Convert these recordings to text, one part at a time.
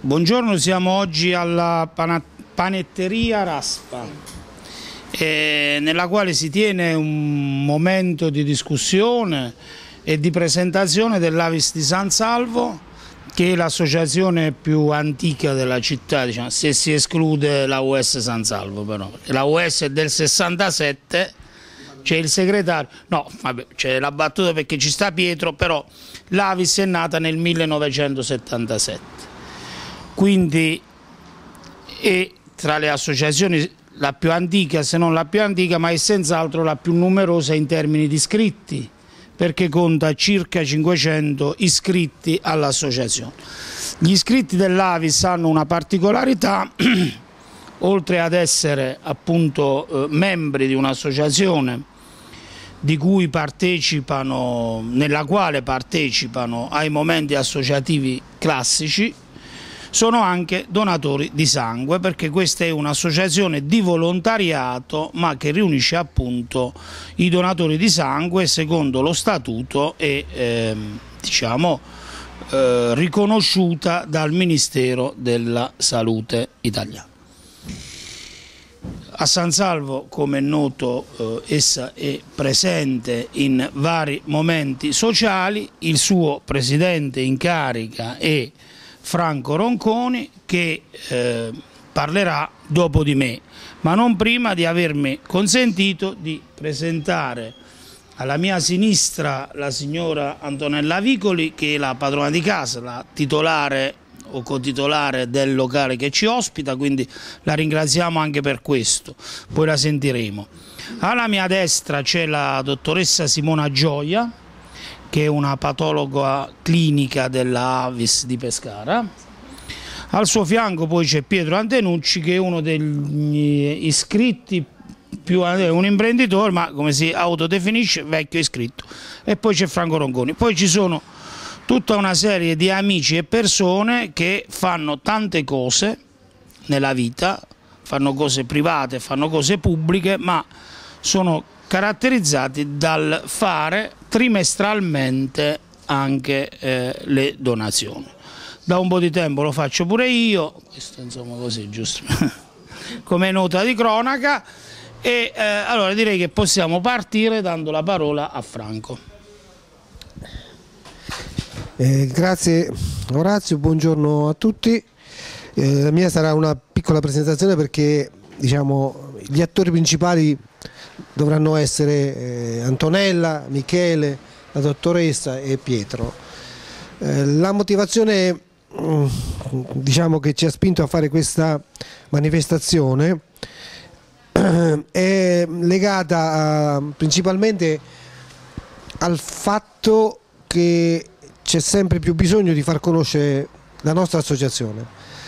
Buongiorno, siamo oggi alla panetteria Raspa, nella quale si tiene un momento di discussione e di presentazione dell'Avis di San Salvo, che è l'associazione più antica della città, diciamo, se si esclude la US San Salvo, però la US è del 67, c'è il segretario, no, vabbè, c'è la battuta perché ci sta Pietro, però l'Avis è nata nel 1977. Quindi è tra le associazioni la più antica, se non la più antica, ma è senz'altro la più numerosa in termini di iscritti, perché conta circa 500 iscritti all'associazione. Gli iscritti dell'Avis hanno una particolarità, oltre ad essere appunto membri di un'associazione di cui partecipano, nella quale partecipano ai momenti associativi classici, sono anche donatori di sangue, perché questa è un'associazione di volontariato ma che riunisce appunto i donatori di sangue secondo lo statuto e riconosciuta dal Ministero della Salute italiano. A San Salvo, come è noto, essa è presente in vari momenti sociali. Il suo presidente in carica è Franco Ronconi, che parlerà dopo di me, ma non prima di avermi consentito di presentare alla mia sinistra la signora Antonella Vicoli, che è la padrona di casa, la titolare o cotitolare del locale che ci ospita, quindi la ringraziamo anche per questo, poi la sentiremo. Alla mia destra c'è la dottoressa Simona Gioia, che è una patologa clinica della Avis di Pescara. Al suo fianco poi c'è Pietro Antenucci, che è uno degli iscritti, un imprenditore, ma come si autodefinisce, vecchio iscritto. E poi c'è Franco Ronconi. Poi ci sono tutta una serie di amici e persone che fanno tante cose nella vita, fanno cose private, fanno cose pubbliche, ma sono caratterizzati dal fare trimestralmente anche le donazioni. Da un po' di tempo lo faccio pure io, questo insomma così giusto come nota di cronaca, e allora direi che possiamo partire dando la parola a Franco. Grazie Orazio, buongiorno a tutti. La mia sarà una piccola presentazione perché diciamo gli attori principali dovranno essere Antonella, Michele, la dottoressa e Pietro. La motivazione diciamo che ci ha spinto a fare questa manifestazione è legata principalmente al fatto che c'è sempre più bisogno di far conoscere la nostra associazione,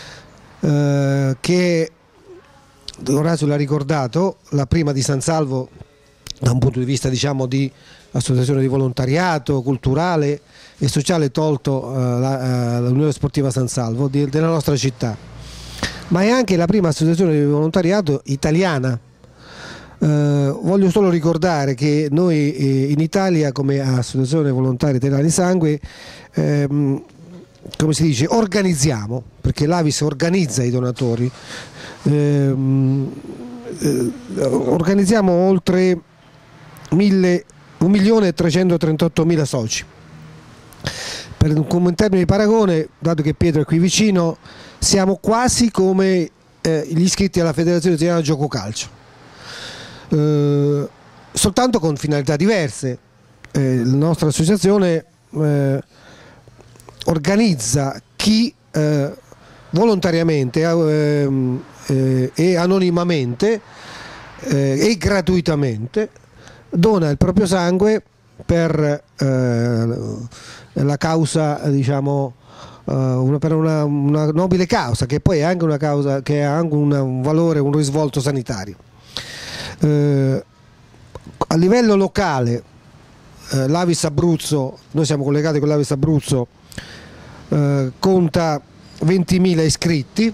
che Orazio l'ha ricordato, la prima di San Salvo da un punto di vista diciamo di associazione di volontariato culturale e sociale, tolto l'Unione Sportiva San Salvo della nostra città, ma è anche la prima associazione di volontariato italiana. Voglio solo ricordare che noi in Italia, come Associazione Volontaria Italiana di Sangue, come si dice, organizziamo, perché l'Avis organizza i donatori, organizziamo oltre 1.338.000 soci. Come in termini di paragone, dato che Pietro è qui vicino, siamo quasi come gli iscritti alla Federazione Italiana Gioco Calcio. Soltanto con finalità diverse. La nostra associazione organizza chi volontariamente e anonimamente e gratuitamente dona il proprio sangue per la causa, diciamo, per una nobile causa, che poi è anche una causa che ha anche un valore, un risvolto sanitario. A livello locale l'Avis Abruzzo, noi siamo collegati con l'Avis Abruzzo, conta 20.000 iscritti,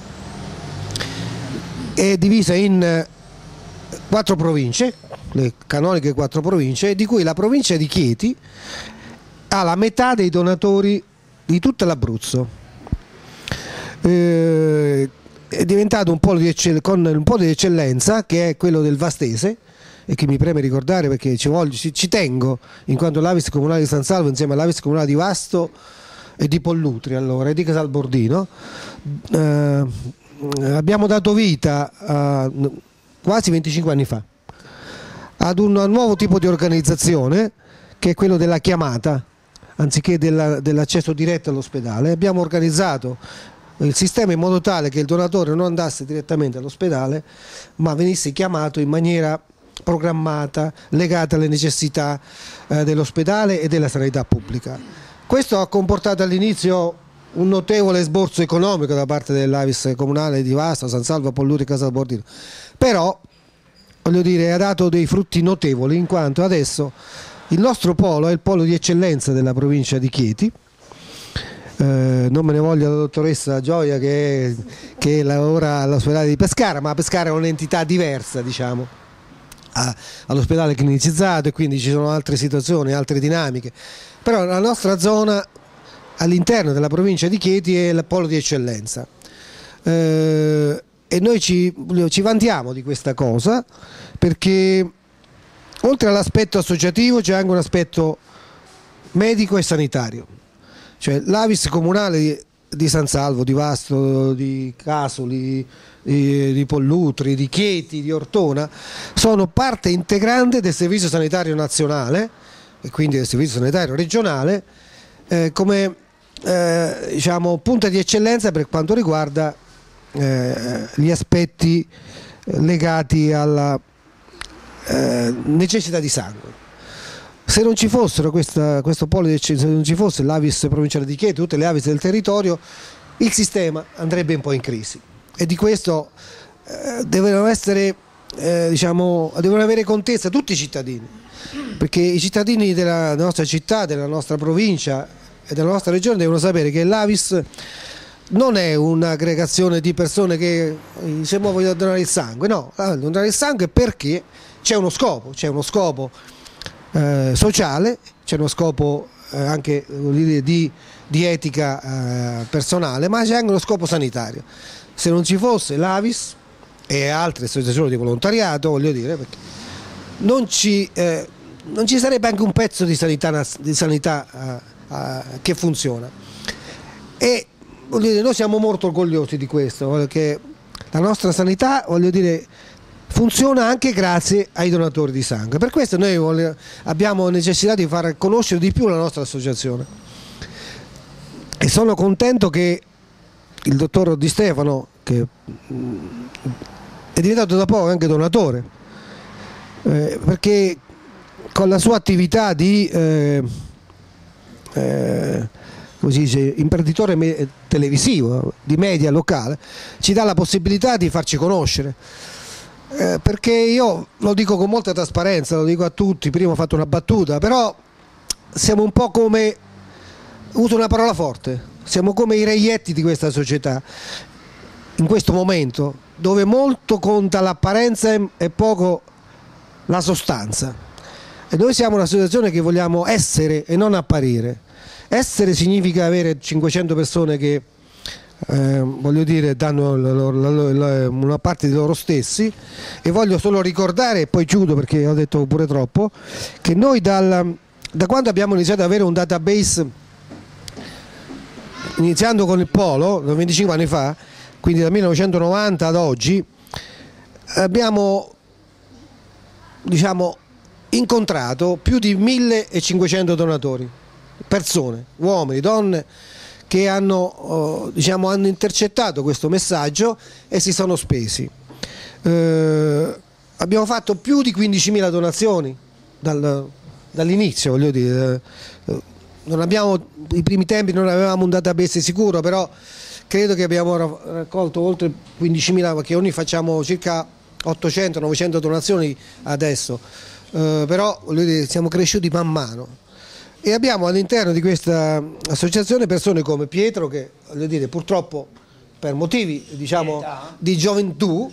è divisa in 4 province, le canoniche 4 province, di cui la provincia di Chieti ha la metà dei donatori di tutto l'Abruzzo. È diventato un polo con un polo di eccellenza, che è quello del Vastese, e che mi preme ricordare perché ci tengo, in quanto l'Avis Comunale di San Salvo insieme all'Avis Comunale di Vasto e di Pollutri allora, e di Casalbordino abbiamo dato vita quasi 25 anni fa ad un nuovo tipo di organizzazione, che è quello della chiamata anziché dell'accesso diretto all'ospedale. Abbiamo organizzato il sistema in modo tale che il donatore non andasse direttamente all'ospedale, ma venisse chiamato in maniera programmata, legata alle necessità dell'ospedale e della sanità pubblica. Questo ha comportato all'inizio un notevole sborso economico da parte dell'Avis Comunale di Vasto, San Salvo, Pollutri e Casalbordino, però voglio dire, ha dato dei frutti notevoli, in quanto adesso il nostro polo è il polo di eccellenza della provincia di Chieti. Non me ne voglia la dottoressa Gioia che lavora all'ospedale di Pescara, ma Pescara è un'entità diversa, diciamo, all'ospedale clinicizzato, e quindi ci sono altre situazioni, altre dinamiche, però la nostra zona all'interno della provincia di Chieti è il polo di eccellenza, e noi ci vantiamo di questa cosa, perché oltre all'aspetto associativo c'è anche un aspetto medico e sanitario. Cioè, l'Avis Comunale di San Salvo, di Vasto, di Casoli, di Pollutri, di Chieti, di Ortona sono parte integrante del Servizio Sanitario Nazionale e quindi del Servizio Sanitario Regionale, come diciamo, punta di eccellenza per quanto riguarda gli aspetti legati alla necessità di sangue. Se non ci fossero questo polo di eccellenza, se non ci fosse l'Avis provinciale di Chieti, tutte le Avis del territorio, il sistema andrebbe un po' in crisi, e di questo devono essere, diciamo, devono avere contezza tutti i cittadini, perché i cittadini della nostra città, della nostra provincia e della nostra regione devono sapere che l'Avis non è un'aggregazione di persone che diciamo vogliono donare il sangue, no, donare il sangue perché c'è uno scopo sociale, c'è uno scopo anche di etica personale, ma c'è anche uno scopo sanitario. Se non ci fosse l'Avis e altre associazioni di volontariato, voglio dire, perché non ci sarebbe anche un pezzo di sanità che funziona. E voglio dire, noi siamo molto orgogliosi di questo, perché la nostra sanità, voglio dire, funziona anche grazie ai donatori di sangue. Per questo noi abbiamo necessità di far conoscere di più la nostra associazione, e sono contento che il dottor Di Stefano, che è diventato da poco anche donatore, perché con la sua attività di come si dice, imprenditore televisivo, di media locale, ci dà la possibilità di farci conoscere. Perché io lo dico con molta trasparenza, lo dico a tutti, prima ho fatto una battuta, però siamo un po' come, uso una parola forte, siamo come i reietti di questa società in questo momento, dove molto conta l'apparenza e poco la sostanza, e noi siamo una situazione che vogliamo essere e non apparire. Essere significa avere 500 persone che voglio dire, danno una parte di loro stessi, e voglio solo ricordare, e poi chiudo perché ho detto pure troppo, che noi da quando abbiamo iniziato ad avere un database, iniziando con il Polo 25 anni fa, quindi dal 1990 ad oggi, abbiamo, diciamo, incontrato più di 1500 donatori, persone, uomini, donne, che hanno, diciamo, hanno intercettato questo messaggio e si sono spesi. Abbiamo fatto più di 15.000 donazioni dall'inizio, voglio dire. Non abbiamo, i primi tempi non avevamo un database sicuro, però credo che abbiamo raccolto oltre 15.000, perché ogni facciamo circa 800-900 donazioni adesso, però voglio dire, siamo cresciuti man mano. E abbiamo all'interno di questa associazione persone come Pietro, che voglio dire, purtroppo per motivi, diciamo, di gioventù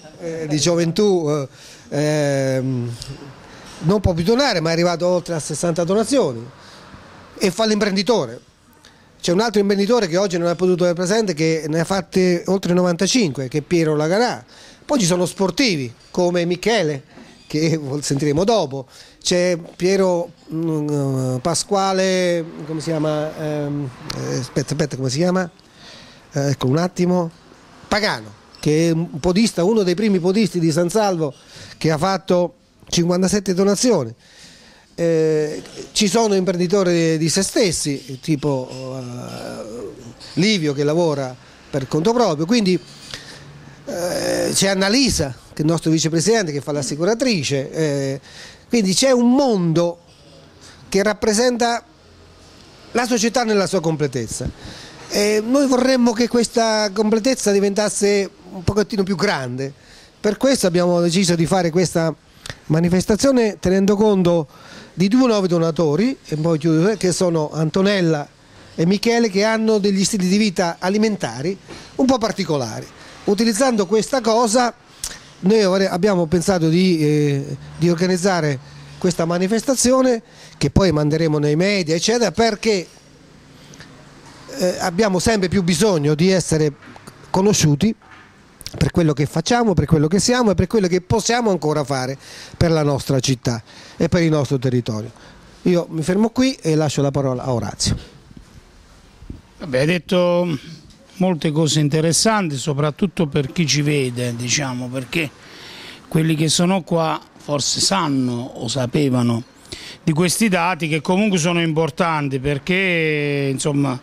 non può più donare, ma è arrivato oltre a 60 donazioni, e fa l'imprenditore. C'è un altro imprenditore che oggi non è potuto essere presente, che ne ha fatte oltre 95, che è Piero Lagarà. Poi ci sono sportivi come Michele, che sentiremo dopo, c'è Piero Pasquale, come si chiama? Aspetta, come si chiama? Ecco un attimo, Pagano, che è un podista, uno dei primi podisti di San Salvo, che ha fatto 57 donazioni. Ci sono imprenditori di se stessi, tipo Livio, che lavora per conto proprio, quindi c'è Annalisa, che è il nostro vicepresidente, che fa l'assicuratrice, quindi c'è un mondo che rappresenta la società nella sua completezza. Noi vorremmo che questa completezza diventasse un pochettino più grande, per questo abbiamo deciso di fare questa manifestazione tenendo conto di due nuovi donatori, e poi chiudo, che sono Antonella e Michele, che hanno degli stili di vita alimentari un po' particolari. Utilizzando questa cosa noi abbiamo pensato di organizzare questa manifestazione, che poi manderemo nei media eccetera, perché abbiamo sempre più bisogno di essere conosciuti per quello che facciamo, per quello che siamo e per quello che possiamo ancora fare per la nostra città e per il nostro territorio. Io mi fermo qui e lascio la parola a Orazio. Vabbè, hai detto molte cose interessanti, soprattutto per chi ci vede, diciamo, perché quelli che sono qua forse sanno o sapevano di questi dati, che comunque sono importanti, perché insomma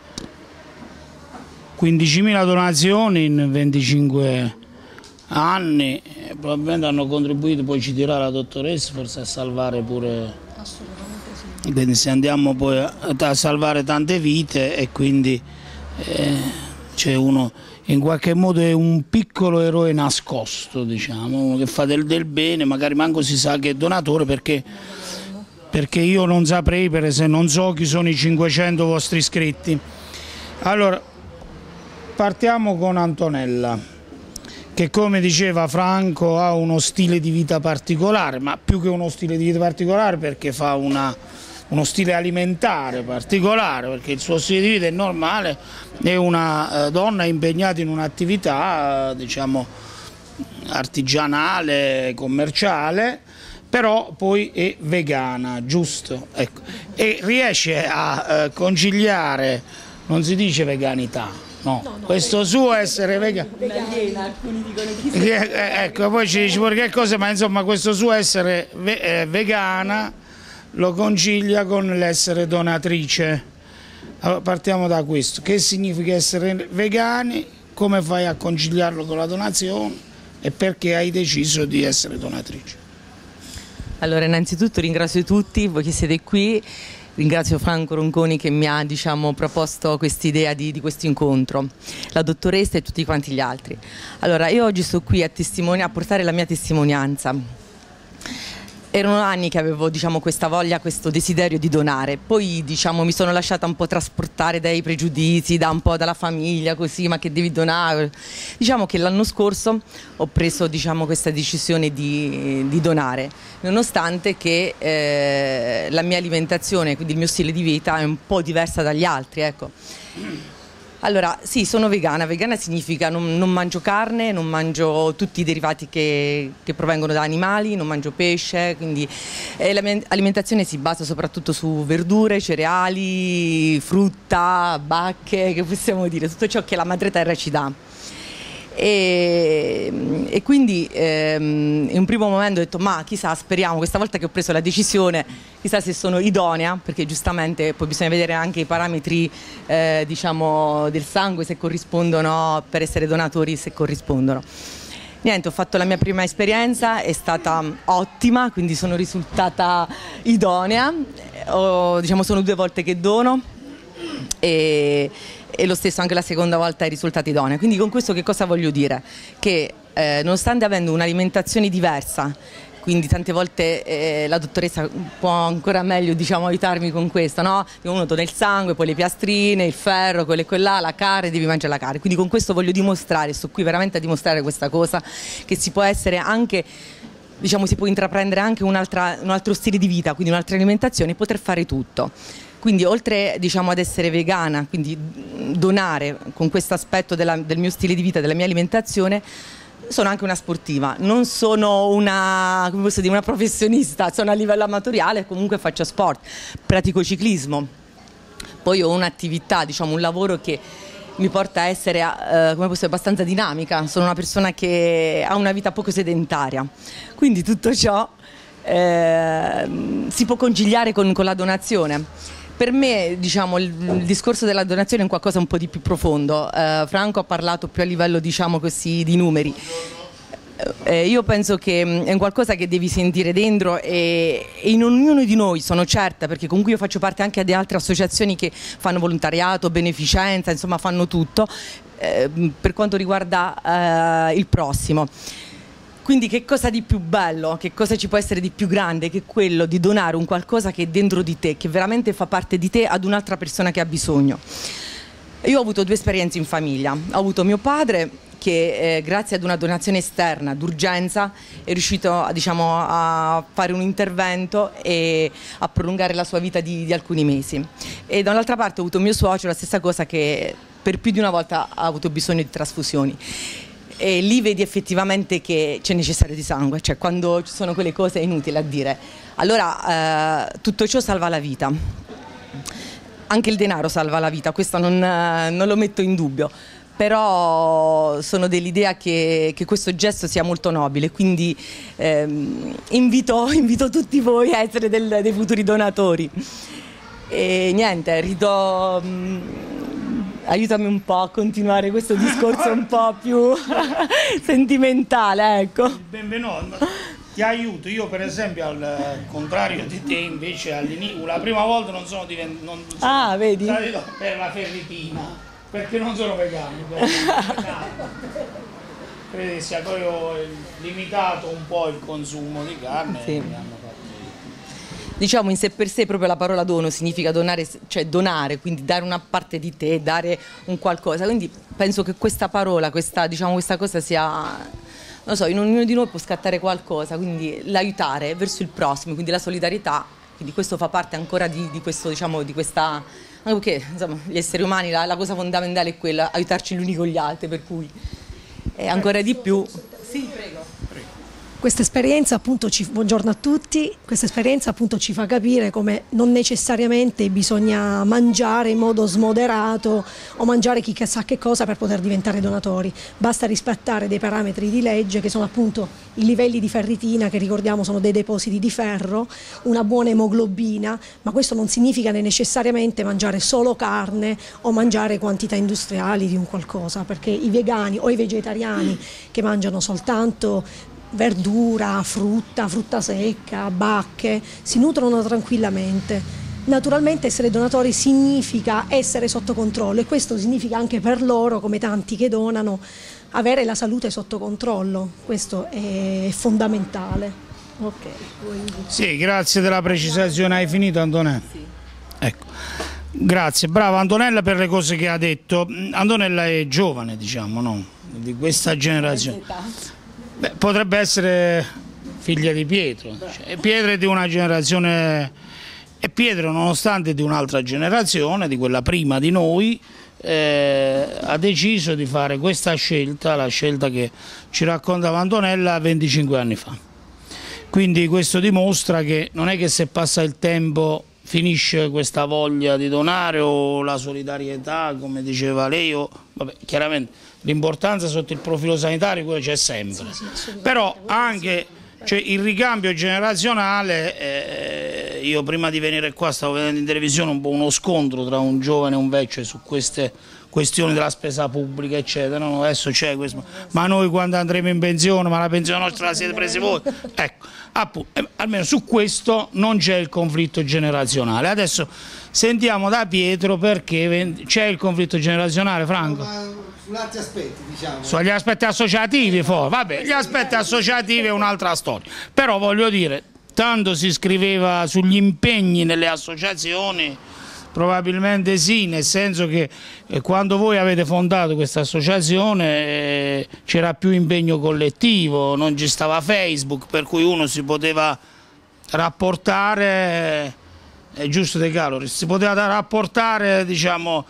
15.000 donazioni in 25 anni probabilmente hanno contribuito, poi ci dirà la dottoressa, forse a salvare pure, quindi se andiamo poi a salvare tante vite, e quindi c'è uno, in qualche modo è un piccolo eroe nascosto, diciamo, uno che fa del bene, magari manco si sa che è donatore, perché io non saprei, per esempio, non so chi sono i 500 vostri iscritti. Allora, partiamo con Antonella, che come diceva Franco ha uno stile di vita particolare, ma più che uno stile di vita particolare, perché fa uno stile alimentare particolare, perché il suo stile di vita è normale, è una donna impegnata in un'attività, diciamo, artigianale, commerciale, però poi è vegana, giusto? Ecco. E riesce a conciliare, non si dice veganità, no, questo suo essere vegano, alcuni dicono ecco, poi ci dice pure che cosa, ma insomma questo suo essere vegana lo concilia con l'essere donatrice. Allora, partiamo da questo: che significa essere vegani, come fai a conciliarlo con la donazione e perché hai deciso di essere donatrice? Allora, innanzitutto ringrazio tutti voi che siete qui. Ringrazio Franco Ronconi che mi ha, diciamo, proposto quest'idea di questo incontro, la dottoressa e tutti quanti gli altri. Allora, io oggi sto qui a portare la mia testimonianza. Erano anni che avevo, diciamo, questa voglia, questo desiderio di donare, poi, diciamo, mi sono lasciata un po' trasportare dai pregiudizi, da un po' dalla famiglia, così, ma che devi donare? Diciamo che l'anno scorso ho preso, diciamo, questa decisione di donare, nonostante che la mia alimentazione, quindi il mio stile di vita è un po' diversa dagli altri, ecco. Allora, sì, sono vegana. Vegana significa non mangio carne, non mangio tutti i derivati che provengono da animali, non mangio pesce, quindi la mia alimentazione si basa soprattutto su verdure, cereali, frutta, bacche, che possiamo dire, tutto ciò che la madre terra ci dà. E quindi in un primo momento ho detto, ma chissà, speriamo, questa volta che ho preso la decisione, chissà se sono idonea, perché giustamente poi bisogna vedere anche i parametri diciamo del sangue, se corrispondono, per essere donatori, se corrispondono. Niente, ho fatto la mia prima esperienza, è stata ottima, quindi sono risultata idonea, diciamo, sono 2 volte che dono e lo stesso anche la seconda volta è risultata idonea. Quindi con questo che cosa voglio dire? Che nonostante avendo un'alimentazione diversa, quindi tante volte la dottoressa può ancora meglio, diciamo, aiutarmi con questo, no? Uno dona il sangue, poi le piastrine, il ferro, quello e quella, la carne, devi mangiare la carne. Quindi con questo voglio dimostrare, sto qui veramente a dimostrare questa cosa, che si può essere anche, diciamo, si può intraprendere anche un altro stile di vita, quindi un'altra alimentazione e poter fare tutto. Quindi oltre, diciamo, ad essere vegana, quindi donare con questo aspetto del mio stile di vita, della mia alimentazione, sono anche una sportiva, non sono una, come posso dire, una professionista, sono a livello amatoriale, comunque faccio sport, pratico ciclismo, poi ho un'attività, diciamo un lavoro che mi porta a essere come posso dire, abbastanza dinamica, sono una persona che ha una vita poco sedentaria, quindi tutto ciò si può conciliare con la donazione. Per me, diciamo, il discorso della donazione è un qualcosa un po' di più profondo. Franco ha parlato più a livello, diciamo così, di numeri. Io penso che è un qualcosa che devi sentire dentro e in ognuno di noi, sono certa, perché comunque io faccio parte anche di altre associazioni che fanno volontariato, beneficenza, insomma fanno tutto per quanto riguarda il prossimo. Quindi che cosa di più bello, che cosa ci può essere di più grande che quello di donare un qualcosa che è dentro di te, che veramente fa parte di te ad un'altra persona che ha bisogno. Io ho avuto due esperienze in famiglia, ho avuto mio padre che grazie ad una donazione esterna d'urgenza è riuscito, diciamo, a fare un intervento e a prolungare la sua vita di alcuni mesi. E da un'altra parte ho avuto mio suocero, la stessa cosa, che per più di una volta ha avuto bisogno di trasfusioni. E lì vedi effettivamente che c'è necessario di sangue, cioè quando ci sono quelle cose è inutile a dire. Allora tutto ciò salva la vita, anche il denaro salva la vita, questo non lo metto in dubbio, però sono dell'idea che questo gesto sia molto nobile, quindi invito tutti voi a essere dei futuri donatori. E niente, aiutami un po' a continuare questo discorso un po' più sentimentale, ecco. Benvenuto, ti aiuto. Io per esempio, al contrario di te, invece all'inizio, la prima volta non sono diventato... Ah, vedi? Per la ferritina, perché non sono vegano. Credo che sia, poi ho limitato un po' il consumo di carne. Sì. Diciamo in sé per sé proprio la parola dono significa donare, cioè donare, quindi dare una parte di te, dare un qualcosa, quindi penso che questa parola, questa cosa sia, non so, in ognuno di noi può scattare qualcosa, quindi l'aiutare verso il prossimo, quindi la solidarietà, quindi questo fa parte ancora di questo, diciamo, di questa, anche perché insomma gli esseri umani la cosa fondamentale è quella, aiutarci gli uni con gli altri, per cui ancora di più. Sì, prego. Questa esperienza appunto buongiorno a tutti, questa esperienza appunto ci fa capire come non necessariamente bisogna mangiare in modo smoderato o mangiare chi sa che cosa per poter diventare donatori, basta rispettare dei parametri di legge che sono appunto i livelli di ferritina, che ricordiamo sono dei depositi di ferro, una buona emoglobina, ma questo non significa necessariamente mangiare solo carne o mangiare quantità industriali di un qualcosa, perché i vegani o i vegetariani che mangiano soltanto verdura, frutta secca, bacche, si nutrono tranquillamente. Naturalmente essere donatori significa essere sotto controllo e questo significa anche per loro, come tanti che donano, avere la salute sotto controllo, questo è fondamentale. Okay. Sì, grazie della precisazione, hai finito Antonella? Sì. Ecco. Grazie, brava Antonella per le cose che ha detto. Antonella è giovane, diciamo, no? Di questa generazione. Beh, potrebbe essere figlia di Pietro, cioè, Pietro è di una generazione, e Pietro nonostante di un'altra generazione, di quella prima di noi, ha deciso di fare questa scelta, la scelta che ci raccontava Antonella 25 anni fa. Quindi questo dimostra che non è che se passa il tempo finisce questa voglia di donare o la solidarietà, come diceva lei, o, vabbè, chiaramente l'importanza sotto il profilo sanitario quello c'è sempre, sì, però anche cioè, il ricambio generazionale, io prima di venire qua stavo vedendo in televisione un po' uno scontro tra un giovane e un vecchio su queste questioni della spesa pubblica eccetera, no? Adesso c'è questo, ma noi quando andremo in pensione, ma la pensione nostra la siete presi voi, ecco, appunto, almeno su questo non c'è il conflitto generazionale. Adesso sentiamo da Pietro perché c'è il conflitto generazionale, Franco? Su altri aspetti, diciamo. Sugli aspetti associativi, vabbè, gli aspetti associativi è un'altra storia, però voglio dire, tanto si scriveva sugli impegni nelle associazioni. Probabilmente sì, nel senso che quando voi avete fondato questa associazione c'era più impegno collettivo, non ci stava Facebook, per cui uno si poteva rapportare è giusto De Caloris, si poteva rapportare, diciamo,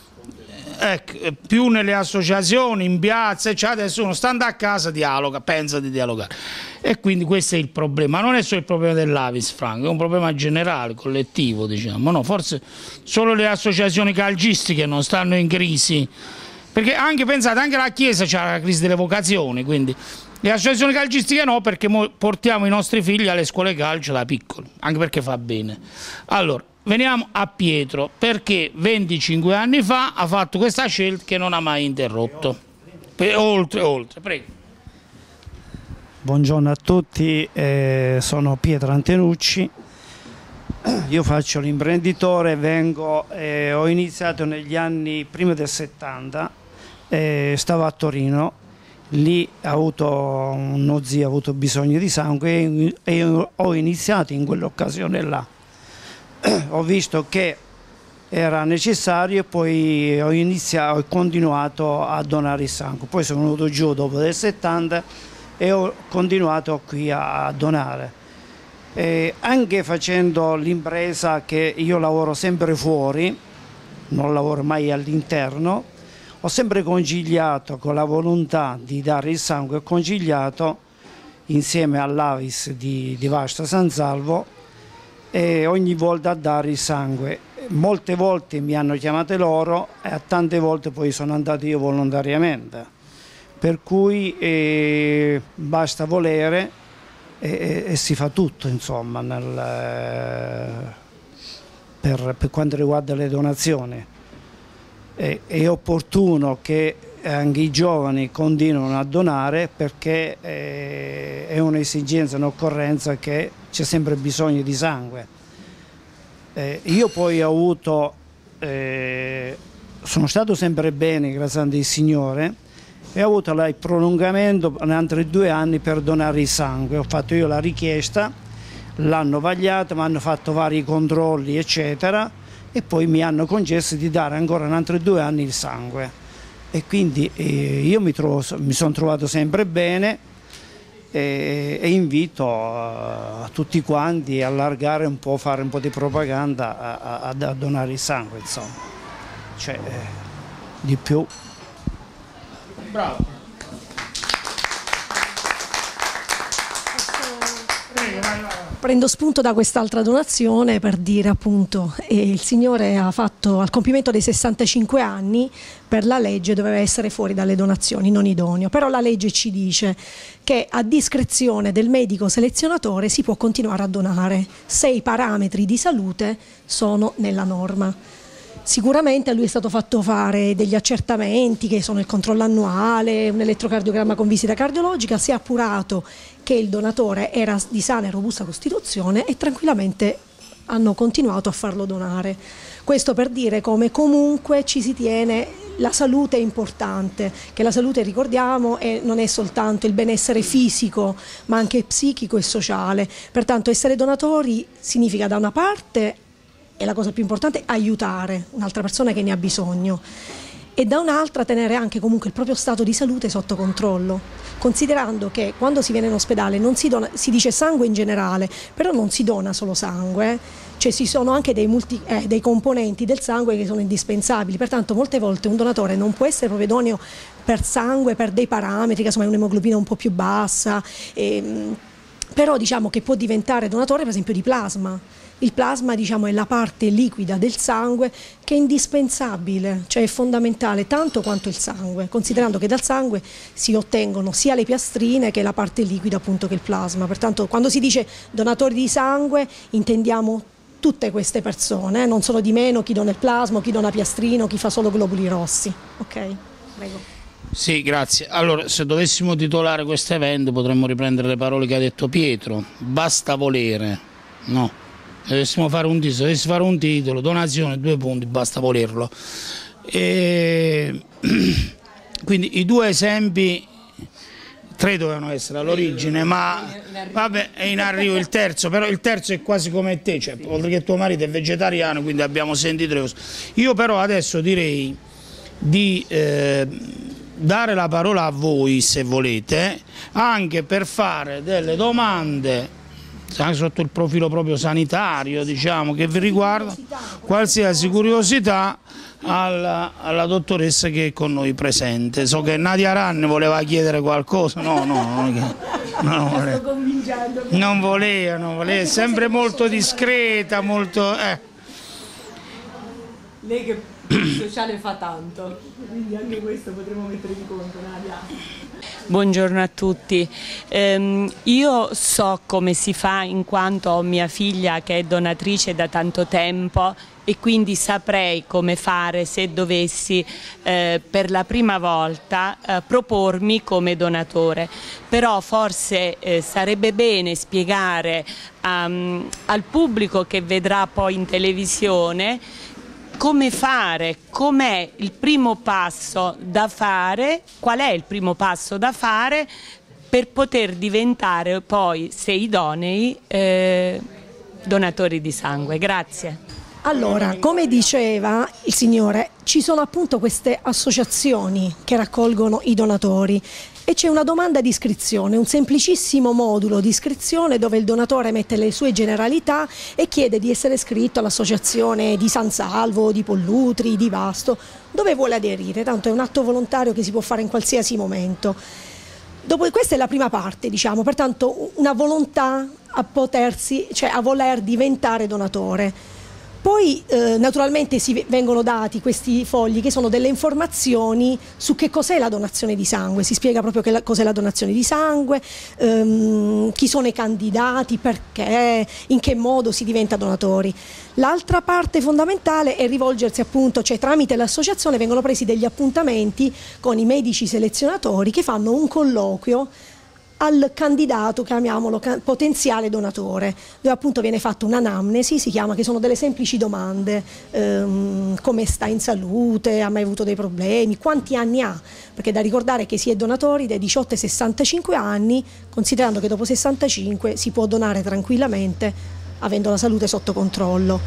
più nelle associazioni, in piazza, cioè adesso uno stando a casa dialoga, pensa di dialogare, e quindi questo è il problema. Non è solo il problema dell'Avis, Franco, è un problema generale, collettivo, diciamo, no? Forse solo le associazioni calcistiche non stanno in crisi, perché anche, pensate, anche la Chiesa c'ha la crisi delle vocazioni, quindi le associazioni calcistiche no, perché portiamo i nostri figli alle scuole calcio da piccoli, anche perché fa bene. Allora, veniamo a Pietro, perché 25 anni fa ha fatto questa scelta che non ha mai interrotto. Oltre, prego. Buongiorno a tutti, sono Pietro Antenucci, io faccio l'imprenditore, ho iniziato negli anni prima del 70, stavo a Torino, lì uno zio ha avuto bisogno di sangue e ho iniziato in quell'occasione là. Ho visto che era necessario e poi ho continuato a donare il sangue. Poi sono venuto giù dopo del 70 e ho continuato qui a donare. Anche facendo l'impresa che io lavoro sempre fuori, non lavoro mai all'interno, ho sempre conciliato con la volontà di dare il sangue, ho conciliato insieme all'Avis di Vasta San Salvo e ogni volta a dare il sangue. Molte volte mi hanno chiamato loro e a tante volte poi sono andato io volontariamente, per cui basta volere e si fa tutto, insomma, per quanto riguarda le donazioni. È opportuno che anche i giovani continuino a donare, perché è un'esigenza, un'occorrenza che c'è sempre bisogno di sangue. Io poi ho avuto, sono stato sempre bene, grazie al Signore, e ho avuto il prolungamento in altri 2 anni per donare il sangue. Ho fatto io la richiesta, l'hanno vagliata, mi hanno fatto vari controlli, eccetera, e poi mi hanno concesso di dare ancora in altri 2 anni il sangue. E quindi io mi sono trovato sempre bene e invito a tutti quanti a allargare un po', fare un po' di propaganda a donare il sangue, insomma, cioè di più. Bravo. Prendo spunto da quest'altra donazione per dire, appunto, il Signore ha fatto al compimento dei 65 anni, per la legge doveva essere fuori dalle donazioni, non idoneo, però la legge ci dice che a discrezione del medico selezionatore si può continuare a donare se i parametri di salute sono nella norma. Sicuramente a lui è stato fatto fare degli accertamenti che sono il controllo annuale, un elettrocardiogramma con visita cardiologica, si è appurato che il donatore era di sana e robusta costituzione e tranquillamente hanno continuato a farlo donare. Questo per dire come comunque ci si tiene, la salute è importante, che la salute, ricordiamo, non è soltanto il benessere fisico ma anche psichico e sociale, pertanto essere donatori significa da una parte, e la cosa più importante, aiutare un'altra persona che ne ha bisogno, e da un'altra tenere anche comunque il proprio stato di salute sotto controllo, considerando che quando si viene in ospedale non si dona, si dice sangue in generale, però non si dona solo sangue, cioè ci sono anche dei componenti del sangue che sono indispensabili, pertanto molte volte un donatore non può essere proprio idoneo per sangue, per dei parametri, che insomma è un'emoglobina un po' più bassa, però diciamo che può diventare donatore per esempio di plasma. Il plasma, diciamo, è la parte liquida del sangue che è indispensabile, cioè è fondamentale tanto quanto il sangue, considerando che dal sangue si ottengono sia le piastrine che la parte liquida, appunto, che il plasma. Pertanto quando si dice donatori di sangue intendiamo tutte queste persone, non solo di meno chi dona il plasma, chi dona piastrino, chi fa solo globuli rossi. Ok, prego. Sì, grazie. Allora, se dovessimo titolare questo evento potremmo riprendere le parole che ha detto Pietro: basta volere, no? Dovessimo fare un titolo, dovessi fare un titolo, donazione, 2 punti, basta volerlo. Quindi i 2 esempi, 3 dovevano essere all'origine, ma vabbè, è in arrivo il terzo, però il terzo è quasi come te, cioè, oltre che tuo marito è vegetariano, quindi abbiamo sentito le cose. Io però adesso direi di dare la parola a voi, se volete, anche per fare delle domande anche sotto il profilo proprio sanitario, diciamo, che vi riguarda, qualsiasi curiosità alla dottoressa che è con noi presente. So che Nadia Ranne voleva chiedere qualcosa, non voleva, è sempre molto discreta, molto... Lei che sociale fa tanto, quindi anche questo potremo mettere in conto, Nadia. Buongiorno a tutti, io so come si fa in quanto ho mia figlia che è donatrice da tanto tempo e quindi saprei come fare se dovessi per la prima volta propormi come donatore, però forse sarebbe bene spiegare al pubblico che vedrà poi in televisione come fare, com'è il primo passo da fare, qual è il primo passo da fare per poter diventare poi, se idonei, donatori di sangue. Grazie. Allora, come diceva il Signore, ci sono appunto queste associazioni che raccolgono i donatori e c'è una domanda di iscrizione, un semplicissimo modulo di iscrizione dove il donatore mette le sue generalità e chiede di essere iscritto all'associazione di San Salvo, di Pollutri, di Vasto, dove vuole aderire, tanto è un atto volontario che si può fare in qualsiasi momento. Questa è la prima parte, diciamo, pertanto una volontà a potersi, cioè a voler diventare donatore. Poi naturalmente vengono dati questi fogli che sono delle informazioni su che cos'è la donazione di sangue, si spiega proprio cos'è la donazione di sangue, chi sono i candidati, perché, in che modo si diventa donatori. L'altra parte fondamentale è rivolgersi appunto, cioè tramite l'associazione vengono presi degli appuntamenti con i medici selezionatori che fanno un colloquio al candidato, chiamiamolo potenziale donatore, dove appunto viene fatta un'anamnesi, si chiama, che sono delle semplici domande, come sta in salute, ha mai avuto dei problemi, quanti anni ha, perché da ricordare che si è donatori dai 18 ai 65 anni, considerando che dopo 65 si può donare tranquillamente avendo la salute sotto controllo.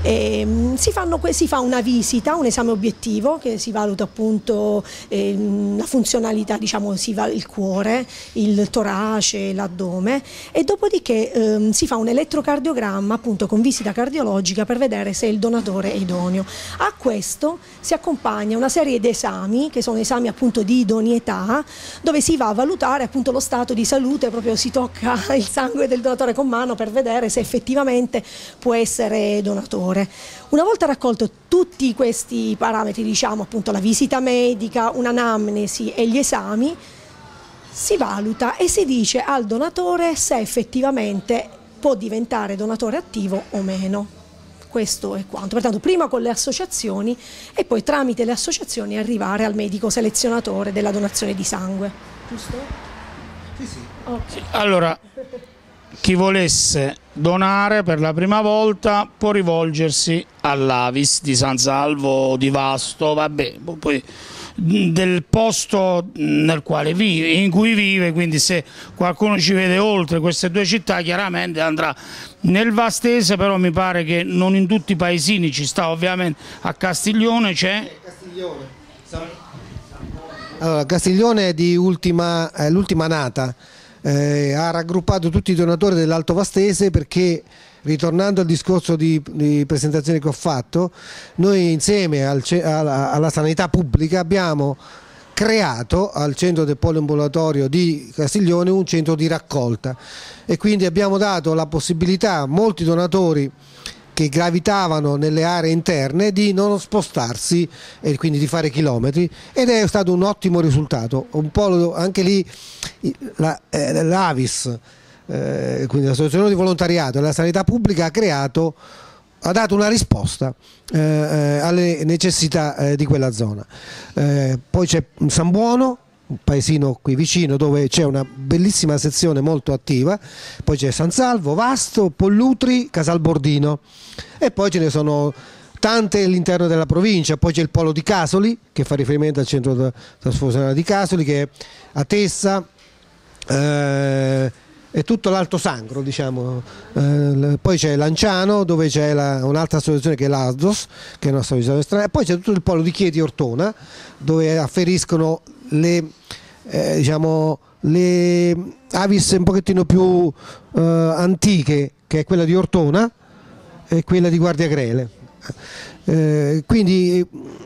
Si fa una visita, un esame obiettivo che si valuta appunto la funzionalità, diciamo, il cuore, il torace, l'addome e dopodiché si fa un elettrocardiogramma appunto con visita cardiologica per vedere se il donatore è idoneo. A questo si accompagna una serie di esami che sono esami appunto di idoneità, dove si va a valutare appunto lo stato di salute, proprio si tocca il sangue del donatore con mano per vedere se effettivamente può essere donatore. Una volta raccolto tutti questi parametri, diciamo appunto la visita medica, un'anamnesi e gli esami, si valuta e si dice al donatore se effettivamente può diventare donatore attivo o meno. Questo è quanto. Pertanto prima con le associazioni e poi tramite le associazioni arrivare al medico selezionatore della donazione di sangue. Giusto? Sì, sì. Okay. Allora, chi volesse donare per la prima volta può rivolgersi all'Avis di San Salvo, di Vasto, vabbè, poi del posto nel quale vive, in cui vive, quindi se qualcuno ci vede oltre queste due città chiaramente andrà nel Vastese, però mi pare che non in tutti i paesini ci sta, ovviamente a Castiglione c'è. Allora, Castiglione è l'ultima nata. Ha raggruppato tutti i donatori dell'Alto Vastese perché, ritornando al discorso di presentazione che ho fatto, noi insieme alla sanità pubblica abbiamo creato al centro del poliambulatorio di Castiglione un centro di raccolta e quindi abbiamo dato la possibilità a molti donatori che gravitavano nelle aree interne di non spostarsi e quindi di fare chilometri, ed è stato un ottimo risultato. Un po' anche lì l'Avis, quindi l'associazione di volontariato e la sanità pubblica ha dato una risposta alle necessità di quella zona. Poi c'è San Buono, un paesino qui vicino dove c'è una bellissima sezione molto attiva, poi c'è San Salvo, Vasto, Pollutri, Casalbordino e poi ce ne sono tante all'interno della provincia. Poi c'è il polo di Casoli che fa riferimento al centro trasfusionale di Casoli, che è a Tessa e tutto l'Alto Sangro, diciamo. Poi c'è Lanciano dove c'è un'altra associazione che è l'ASDOS, che è una associazione strana, e poi c'è tutto il polo di Chieti Ortona dove afferiscono diciamo, le avis un pochettino più antiche, che è quella di Ortona e quella di Guardiagrele. Quindi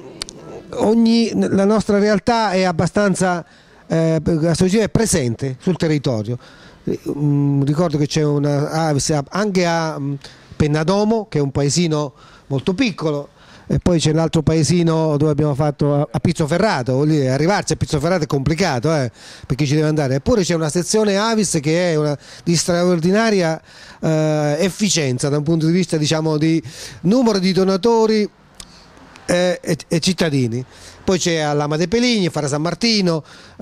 la nostra realtà è abbastanza è presente sul territorio. Ricordo che c'è una avis anche a Pennadomo, che è un paesino molto piccolo, e poi c'è l'altro paesino dove abbiamo fatto a Pizzoferrato. Arrivarci a Pizzoferrato è complicato, perché ci deve andare. Eppure c'è una sezione avis che è di straordinaria efficienza da un punto di vista, diciamo, di numero di donatori e cittadini. Poi c'è a Lama de Peligni, Fara San Martino,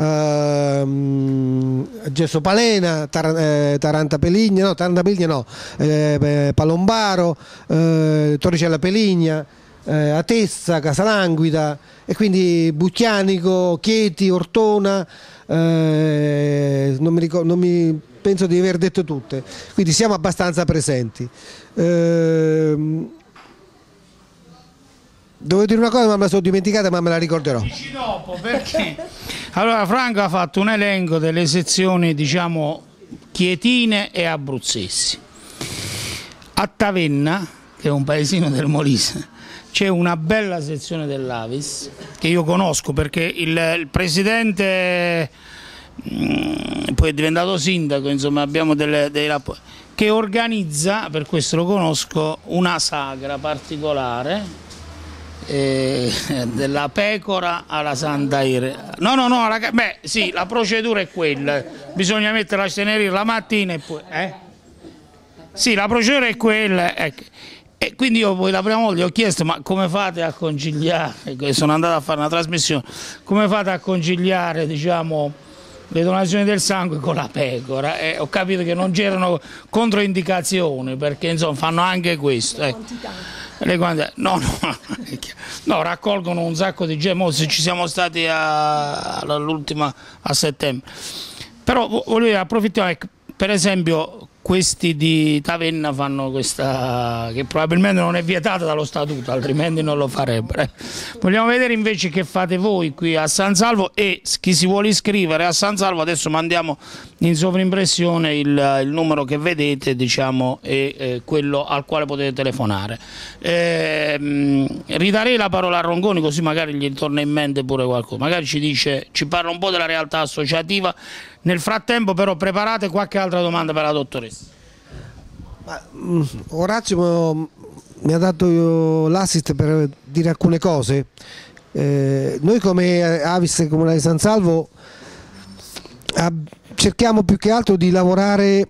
Gesso Palena, Taranta Peligna, Palombaro, Torricella Peligna, Atessa, Casalanguida, e quindi Bucchianico, Chieti, Ortona, penso di aver detto tutte, quindi siamo abbastanza presenti. Devo dire una cosa, ma me la sono dimenticata, ma me la ricorderò. Dici dopo, perché? Allora, Franco ha fatto un elenco delle sezioni, diciamo, chietine e abruzzesi. A Tavenna, che è un paesino del Molise, c'è una bella sezione dell'Avis, che io conosco perché il presidente, poi è diventato sindaco, insomma, abbiamo dei rapporti, che organizza, per questo lo conosco, una sagra particolare, della pecora alla Santa Ire. Sì, la procedura è quella, bisogna mettere la ceneria la mattina e poi sì, la procedura è quella, ecco. E quindi io poi la prima volta gli ho chiesto: ma come fate a conciliare, sono andato a fare una trasmissione, come fate a conciliare, diciamo, le donazioni del sangue con la pecora? E ho capito che non c'erano controindicazioni, perché insomma fanno anche questo, no, raccolgono un sacco di gente. Se ci siamo stati all'ultima a settembre, però volevo approfittare, per esempio questi di Tavenna fanno questa, che probabilmente non è vietata dallo statuto, altrimenti non lo farebbero. Vogliamo vedere invece che fate voi qui a San Salvo, e chi si vuole iscrivere a San Salvo, adesso mandiamo in sovrimpressione il numero che vedete, diciamo, e quello al quale potete telefonare. Ridarei la parola a Ronconi, così magari gli torna in mente pure qualcosa, magari ci parla un po' della realtà associativa. Nel frattempo però preparate qualche altra domanda per la dottoressa. Orazio mi ha dato l'assist per dire alcune cose. Noi come Avis Comunale di San Salvo cerchiamo più che altro di lavorare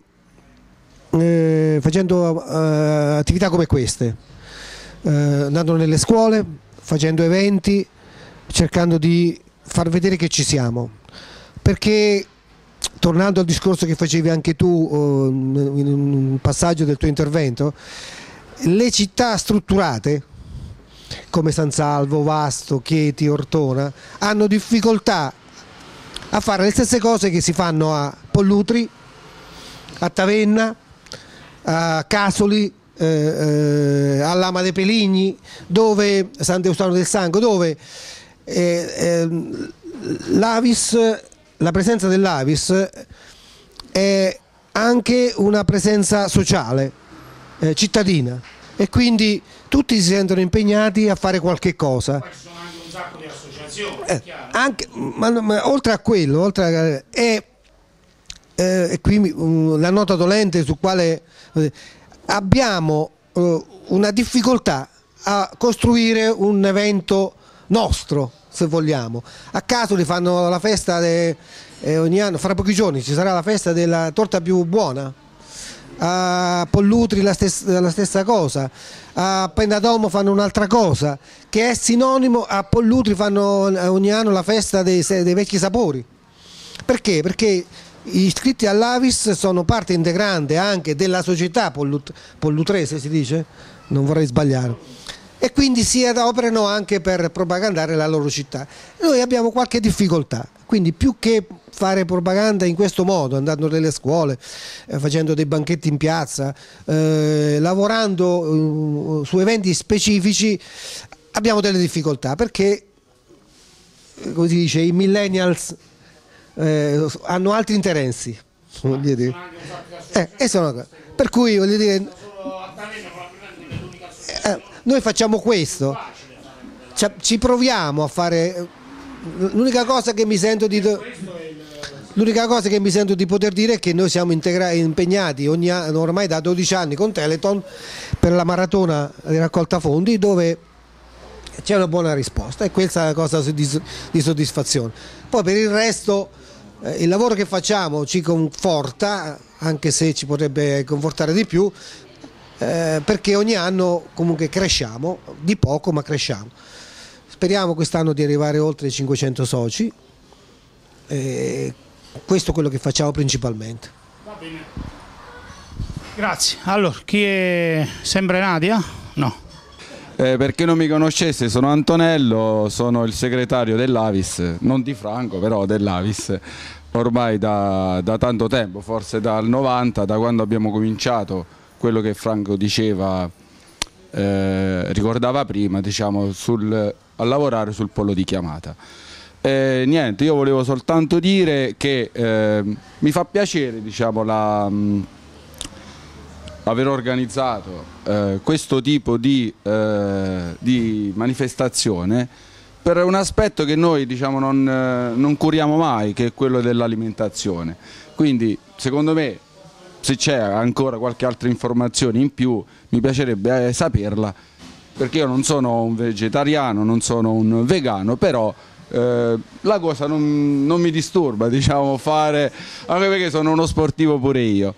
facendo attività come queste, andando nelle scuole, facendo eventi, cercando di far vedere che ci siamo, perché, tornando al discorso che facevi anche tu in un passaggio del tuo intervento, le città strutturate come San Salvo, Vasto, Chieti, Ortona hanno difficoltà a fare le stesse cose che si fanno a Pollutri, a Tavenna, a Casoli, a Lama de Peligni, dove Sant'Eustano del Sango, dove la presenza dell'Avis è anche una presenza sociale, cittadina, e quindi tutti si sentono impegnati a fare qualche cosa. Poi ci sono anche un sacco di associazioni, ma oltre a quello, e qui la nota dolente su quale abbiamo una difficoltà a costruire un evento nostro, se vogliamo. A Casoli fanno la festa ogni anno, fra pochi giorni ci sarà la festa della torta più buona, a Pollutri la stessa cosa, a Pennadomo fanno un'altra cosa che è sinonimo, a Pollutri fanno ogni anno la festa dei vecchi sapori. Perché? Perché gli iscritti all'Avis sono parte integrante anche della società pollutrese, si dice? Non vorrei sbagliare. E quindi si adoperano anche per propagandare la loro città. Noi abbiamo qualche difficoltà, quindi più che fare propaganda in questo modo, andando nelle scuole, facendo dei banchetti in piazza, lavorando su eventi specifici, abbiamo delle difficoltà, perché, come si dice, i millennials hanno altri interessi, voglio dire. Per cui voglio dire, noi facciamo questo, ci proviamo a fare. L'unica cosa che mi sento di poter dire è che noi siamo impegnati ogni anno, ormai da 12 anni con Telethon, per la maratona di raccolta fondi, dove c'è una buona risposta, e questa è una cosa di soddisfazione. Poi per il resto il lavoro che facciamo ci conforta, anche se ci potrebbe confortare di più, perché ogni anno comunque cresciamo, di poco ma cresciamo. Speriamo quest'anno di arrivare oltre i 500 soci, questo è quello che facciamo principalmente. Va bene. Grazie. Allora, chi è sempre Nadia? No. Per chi non mi conoscesse, sono Antonello, sono il segretario dell'Avis, non di Franco però dell'Avis, ormai da tanto tempo, forse dal 90, da quando abbiamo cominciato quello che Franco diceva, ricordava prima, diciamo, a lavorare sul polo di chiamata. Niente, io volevo soltanto dire che mi fa piacere, diciamo, aver organizzato questo tipo di manifestazione per un aspetto che noi, diciamo, non curiamo mai, che è quello dell'alimentazione. Quindi secondo me, se c'è ancora qualche altra informazione in più, mi piacerebbe saperla, perché io non sono un vegetariano, non sono un vegano, però la cosa non mi disturba, diciamo, fare, anche perché sono uno sportivo pure io.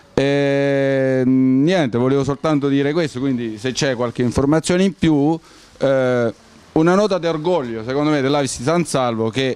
Niente, volevo soltanto dire questo, quindi se c'è qualche informazione in più, una nota di orgoglio secondo me dell'Avis di San Salvo, che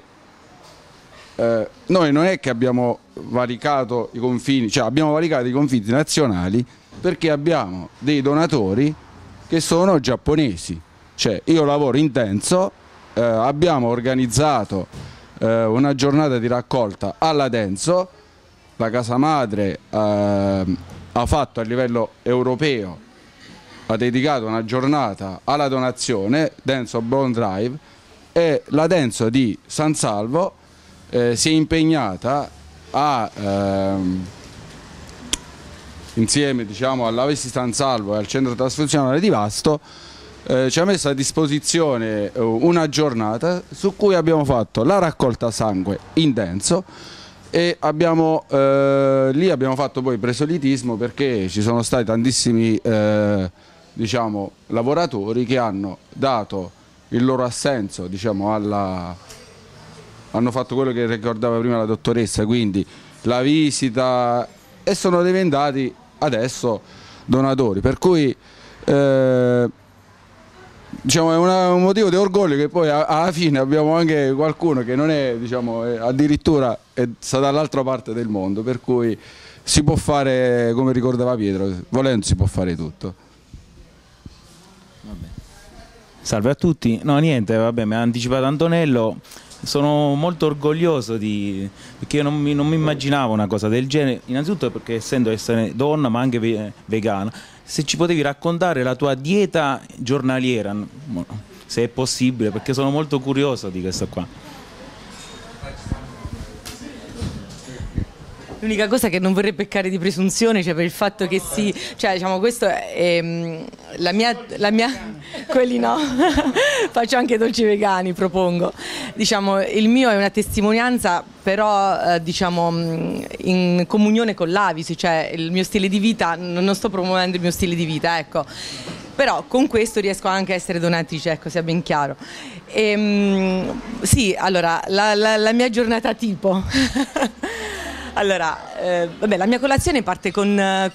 noi non è che abbiamo varicato i confini, cioè abbiamo varicato i confini nazionali, perché abbiamo dei donatori che sono giapponesi. Cioè, io lavoro in Denso, abbiamo organizzato una giornata di raccolta alla Denso, la casa madre ha fatto a livello europeo, ha dedicato una giornata alla donazione, Denso Bond Drive, e la Denso di San Salvo si è impegnata insieme, diciamo, all'Avis di San Salvo e al centro trasfuzionale di Vasto, ci ha messo a disposizione una giornata su cui abbiamo fatto la raccolta sangue in Denso, e lì abbiamo fatto poi presolitismo, perché ci sono stati tantissimi diciamo, lavoratori che hanno dato il loro assenso, diciamo, hanno fatto quello che ricordava prima la dottoressa, quindi la visita, e sono diventati adesso donatori, per cui diciamo, è un motivo di orgoglio che poi alla fine abbiamo anche qualcuno che non è, diciamo, addirittura sta dall'altra parte del mondo, per cui si può fare, come ricordava Pietro, volendo si può fare tutto. Vabbè. Salve a tutti. No, niente, vabbè, mi ha anticipato Antonello. Sono molto orgoglioso perché io non mi immaginavo una cosa del genere, innanzitutto perché essendo essere donna ma anche vegana. Se ci potevi raccontare la tua dieta giornaliera, se è possibile, perché sono molto curioso di questo qua. L'unica cosa che non vorrei peccare di presunzione, cioè per il fatto che cioè diciamo, questo è la mia quelli no, faccio anche dolci vegani, propongo. Diciamo, il mio è una testimonianza, però diciamo in comunione con l'Avis, cioè il mio stile di vita, non sto promuovendo il mio stile di vita, ecco. Però con questo riesco anche a essere donatrice, ecco, sia ben chiaro. Sì, allora, la mia giornata tipo. Allora, vabbè, la mia colazione parte come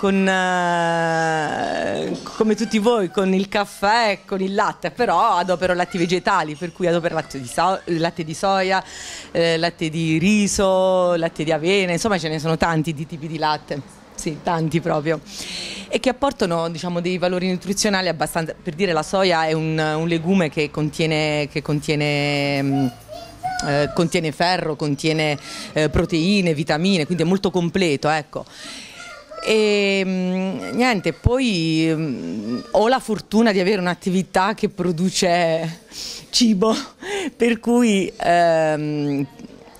tutti voi, con il caffè, con il latte, però adopero latti vegetali, per cui adopero latte di soia, latte di riso, latte di avena, insomma ce ne sono tanti di tipi di latte, sì, tanti proprio, e che apportano, diciamo, dei valori nutrizionali abbastanza. Per dire, la soia è un legume che contiene ferro, contiene proteine, vitamine, quindi è molto completo, ecco. E niente, poi ho la fortuna di avere un'attività che produce cibo, per cui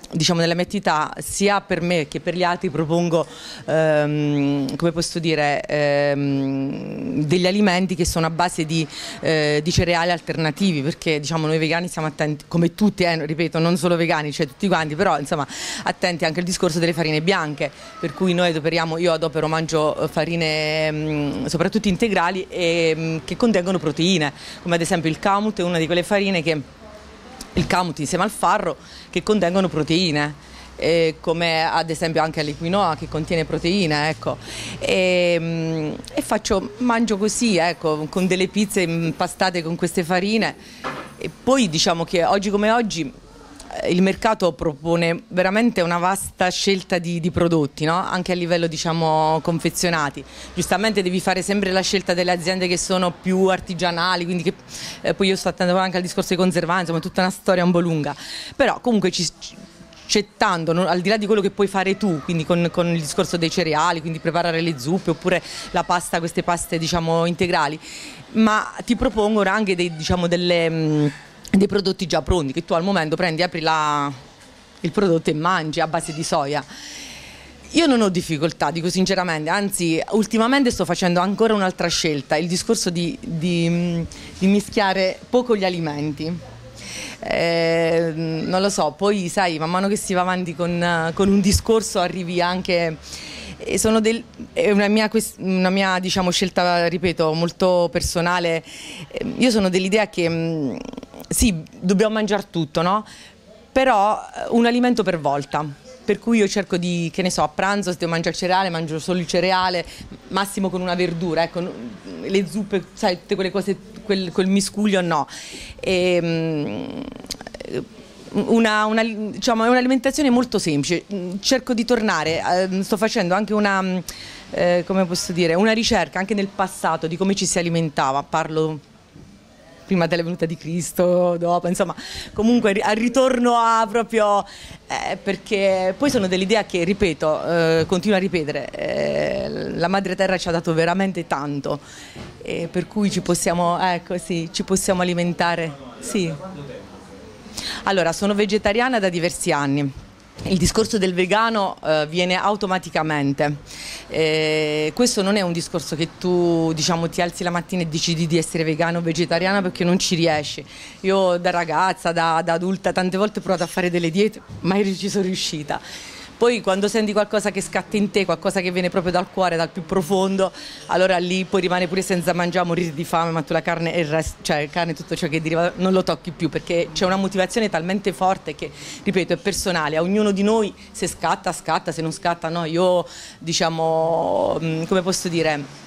diciamo nella mia attività, sia per me che per gli altri, propongo come posso dire, degli alimenti che sono a base di cereali alternativi, perché diciamo noi vegani siamo attenti, come tutti, ripeto, non solo vegani, cioè tutti quanti, però insomma attenti anche al discorso delle farine bianche, per cui noi io mangio farine soprattutto integrali e che contengono proteine, come ad esempio il kamut è una di quelle farine che, il kamut insieme al farro, che contengono proteine, come ad esempio anche l'equinoa che contiene proteine, ecco. E mangio così, ecco, con delle pizze impastate con queste farine. E poi diciamo che oggi come oggi il mercato propone veramente una vasta scelta di prodotti, no? Anche a livello diciamo confezionati. Giustamente devi fare sempre la scelta delle aziende che sono più artigianali, quindi che, poi io sto attento anche al discorso dei conservanti, insomma è tutta una storia un po' lunga, però comunque c'è tanto, no? Al di là di quello che puoi fare tu, quindi con il discorso dei cereali, quindi preparare le zuppe oppure la pasta, queste paste diciamo integrali, ma ti propongono anche dei prodotti già pronti, che tu al momento prendi, apri il prodotto e mangi a base di soia. Io non ho difficoltà, dico sinceramente, anzi ultimamente sto facendo ancora un'altra scelta, il discorso di mischiare poco gli alimenti. Non lo so, poi sai, man mano che si va avanti con un discorso arrivi anche... è una mia diciamo, scelta, ripeto, molto personale. Io sono dell'idea che sì, dobbiamo mangiare tutto, no? Però un alimento per volta. Per cui io cerco di, che ne so, a pranzo se devo mangiare il cereale, mangio solo il cereale, massimo con una verdura, ecco, le zuppe, sai, tutte quelle cose, quel miscuglio no. Diciamo, è un'alimentazione molto semplice, cerco di tornare, sto facendo anche come posso dire, una ricerca anche nel passato di come ci si alimentava, parlo prima della venuta di Cristo, dopo, insomma, comunque al ritorno a proprio, perché poi sono dell'idea che, ripeto, continuo a ripetere, la madre terra ci ha dato veramente tanto, per cui ci possiamo, ecco, sì, ci possiamo alimentare, sì. Allora, sono vegetariana da diversi anni. Il discorso del vegano viene automaticamente. Questo non è un discorso che tu, diciamo, ti alzi la mattina e decidi di essere vegano o vegetariana perché non ci riesci. Io da ragazza, da adulta, tante volte ho provato a fare delle diete, mai ci sono riuscita. Poi quando senti qualcosa che scatta in te, qualcosa che viene proprio dal cuore, dal più profondo, allora lì poi rimane pure senza mangiare, morire di fame, ma tu la carne e il resto, cioè carne e tutto ciò che deriva non lo tocchi più, perché c'è una motivazione talmente forte che, ripeto, è personale, a ognuno di noi, se scatta, scatta, se non scatta no. Io, diciamo, come posso dire,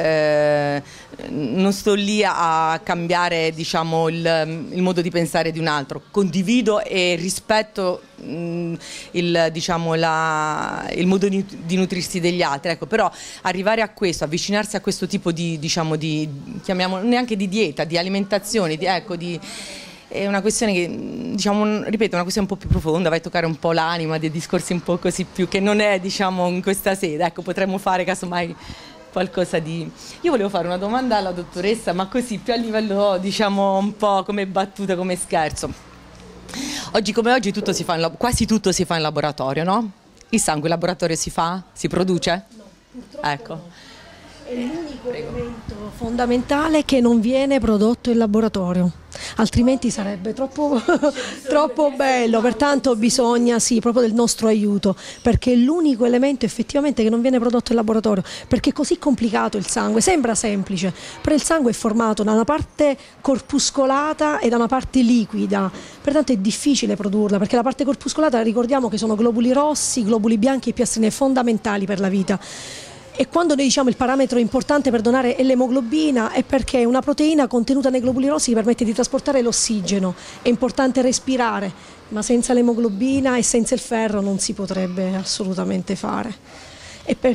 non sto lì a cambiare, diciamo, il modo di pensare di un altro, condivido e rispetto diciamo, il modo di nutrirsi degli altri, ecco, però arrivare a questo, avvicinarsi a questo tipo diciamo, chiamiamolo neanche di dieta, di alimentazione, è una questione che, diciamo, ripeto, una questione un po' più profonda, vai a toccare un po' l'anima, dei discorsi un po' così più, che non è, diciamo, in questa sede, ecco, potremmo fare casomai qualcosa di... Io volevo fare una domanda alla dottoressa, ma così più a livello, diciamo, un po' come battuta, come scherzo. Oggi come oggi quasi tutto si fa in laboratorio, no? Il sangue in laboratorio si fa? Si produce? No, purtroppo ecco. No. È l'unico elemento fondamentale che non viene prodotto in laboratorio, altrimenti sarebbe troppo bello, pertanto bisogna sì, proprio del nostro aiuto, perché è l'unico elemento effettivamente che non viene prodotto in laboratorio, perché è così complicato il sangue, sembra semplice, però il sangue è formato da una parte corpuscolata e da una parte liquida, pertanto è difficile produrla, perché la parte corpuscolata, ricordiamo che sono globuli rossi, globuli bianchi e piastrine fondamentali per la vita. E quando noi diciamo il parametro importante per donare è l'emoglobina, è perché una proteina contenuta nei globuli rossi permette di trasportare l'ossigeno, è importante respirare, ma senza l'emoglobina e senza il ferro non si potrebbe assolutamente fare. E per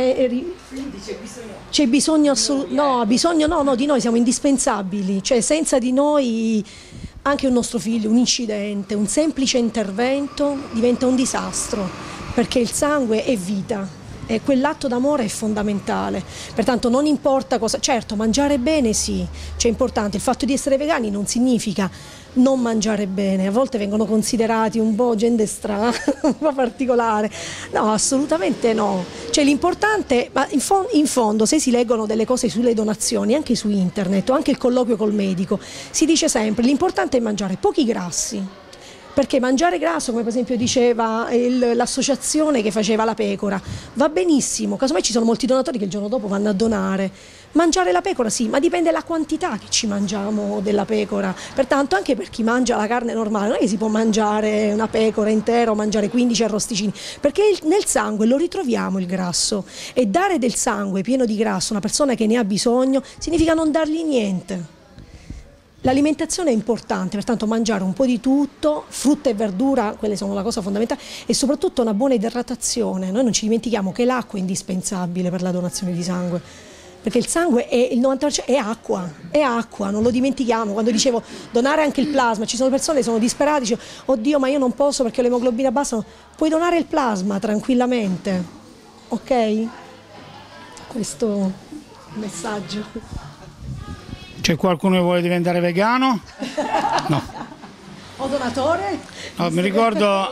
c'è bisogno no, di noi siamo indispensabili, cioè senza di noi anche un nostro figlio, un incidente, un semplice intervento diventa un disastro, perché il sangue è vita. e quell'atto d'amore è fondamentale. Pertanto non importa cosa, certo mangiare bene sì, cioè è importante, il fatto di essere vegani non significa non mangiare bene, a volte vengono considerati un po' gente strana, un po' particolare, no, assolutamente no, cioè l'importante, ma in fondo se si leggono delle cose sulle donazioni, anche su internet o anche il colloquio col medico, si dice sempre l'importante è mangiare pochi grassi, perché mangiare grasso, come per esempio diceva l'associazione che faceva la pecora, va benissimo, casomai ci sono molti donatori che il giorno dopo vanno a donare. Mangiare la pecora sì, ma dipende dalla quantità che ci mangiamo della pecora, pertanto anche per chi mangia la carne normale non è che si può mangiare una pecora intera o mangiare 15 arrosticini, perché nel sangue lo ritroviamo il grasso, e dare del sangue pieno di grasso a una persona che ne ha bisogno significa non dargli niente. L'alimentazione è importante, pertanto mangiare un po' di tutto, frutta e verdura, quelle sono la cosa fondamentale, e soprattutto una buona idratazione. Noi non ci dimentichiamo che l'acqua è indispensabile per la donazione di sangue, perché il sangue è il 90% è acqua, non lo dimentichiamo. Quando dicevo donare anche il plasma, ci sono persone che sono disperate, dicono oddio ma io non posso perché l'emoglobina bassa, puoi donare il plasma tranquillamente, ok? Questo è il messaggio. C'è qualcuno che vuole diventare vegano? No. O donatore? No, mi ricordo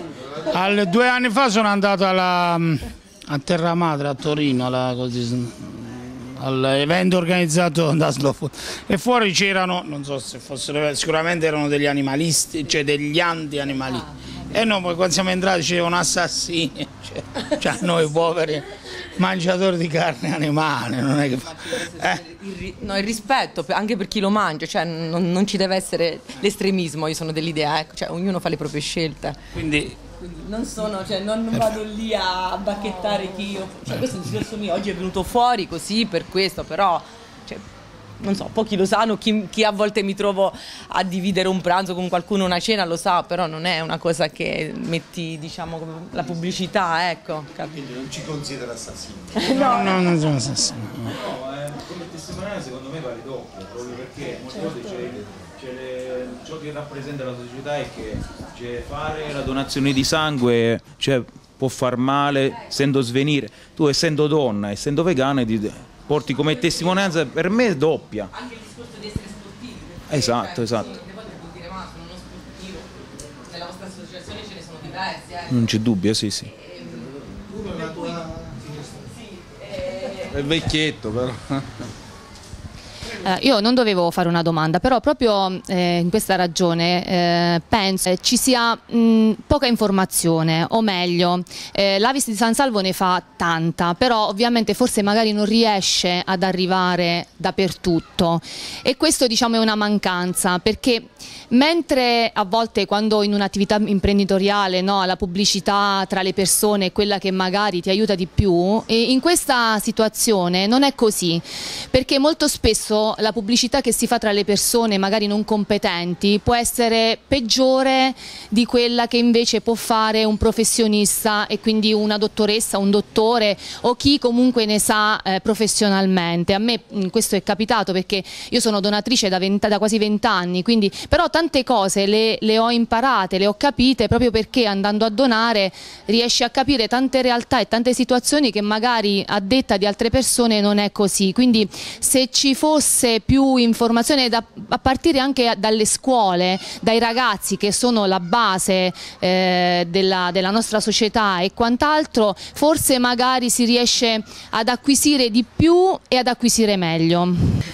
2 anni fa sono andato a Terra Madre a Torino all'evento organizzato da Slow Food, e fuori c'erano, non so se fossero, sicuramente erano degli animalisti, cioè degli anti-animalisti, e noi poi quando siamo entrati c'erano assassini, cioè noi poveri mangiatori di carne animale, non è che no, il rispetto anche per chi lo mangia, cioè non ci deve essere l'estremismo, io sono dell'idea, ecco, cioè ognuno fa le proprie scelte. Quindi non sono, cioè non vado lì a bacchettare chi io, cioè questo è un discorso mio, oggi è venuto fuori così per questo, però cioè, non so, pochi lo sanno, chi a volte mi trovo a dividere un pranzo con qualcuno, una cena, lo sa, però non è una cosa che metti, diciamo, come la pubblicità, ecco. Quindi non ci considera assassini. no, non sono assassini. No, come testimonianza secondo me vale doppio, proprio perché molte volte ciò che rappresenta la società è che fare la donazione di sangue può far male, essendo svenire. Tu essendo donna, essendo vegana, porti come testimonianza, per me doppia. Anche il discorso di essere sportivi. Esatto. Alle volte può dire ma sono uno sportivo, nella vostra associazione ce ne sono diversi. Non c'è dubbio, sì. È vecchietto però. Io non dovevo fare una domanda, però proprio in questa ragione penso ci sia poca informazione, o meglio, l'Avis di San Salvo ne fa tanta, però ovviamente forse magari non riesce ad arrivare dappertutto, e questo diciamo è una mancanza, perché mentre a volte quando in un'attività imprenditoriale la pubblicità tra le persone è quella che magari ti aiuta di più, in questa situazione non è così, perché molto spesso la pubblicità che si fa tra le persone magari non competenti può essere peggiore di quella che invece può fare un professionista, e quindi una dottoressa, un dottore o chi comunque ne sa professionalmente. A me questo è capitato perché io sono donatrice da quasi 20 anni, quindi però tante cose le ho imparate, le ho capite proprio perché andando a donare riesci a capire tante realtà e tante situazioni che magari a detta di altre persone non è così. Quindi se ci fosse più informazione a partire anche dalle scuole, dai ragazzi che sono la base della nostra società e quant'altro, forse magari si riesce ad acquisire di più e ad acquisire meglio.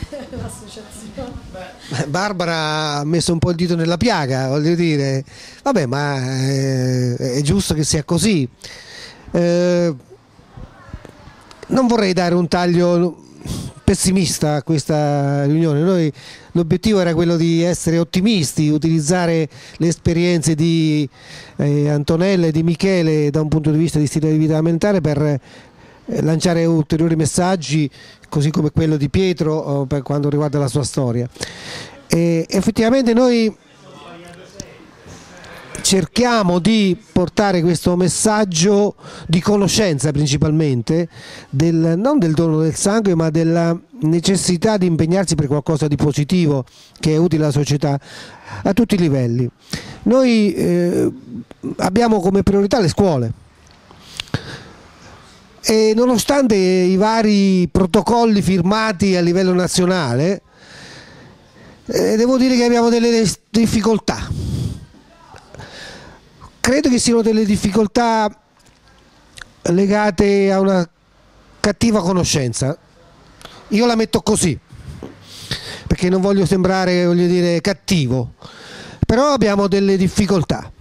Barbara ha messo un po' il dito nella piaga, voglio dire, vabbè, ma è giusto che sia così. Non vorrei dare un taglio pessimista a questa riunione. L'obiettivo era quello di essere ottimisti, utilizzare le esperienze di Antonella e di Michele da un punto di vista di stile di vita alimentare per lanciare ulteriori messaggi, così come quello di Pietro per quanto riguarda la sua storia. E effettivamente noi cerchiamo di portare questo messaggio di conoscenza principalmente, non del dono del sangue, ma della necessità di impegnarsi per qualcosa di positivo che è utile alla società a tutti i livelli. Noi abbiamo come priorità le scuole. E nonostante i vari protocolli firmati a livello nazionale, devo dire che abbiamo delle difficoltà. Credo che siano delle difficoltà legate a una cattiva conoscenza. Io la metto così, perché non voglio sembrare, voglio dire, cattivo, però abbiamo delle difficoltà.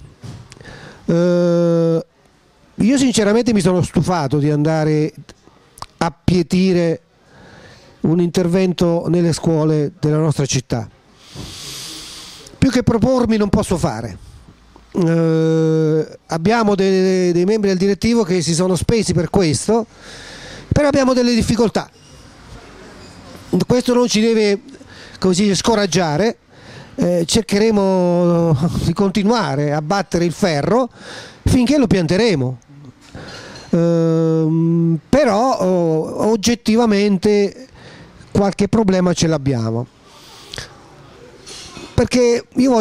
Io sinceramente mi sono stufato di andare a pietire un intervento nelle scuole della nostra città. Più che propormi non posso fare. Abbiamo dei membri del direttivo che si sono spesi per questo, però abbiamo delle difficoltà. Questo non ci deve così scoraggiare. Cercheremo di continuare a battere il ferro finché lo pianteremo. Però oggettivamente qualche problema ce l'abbiamo, perché io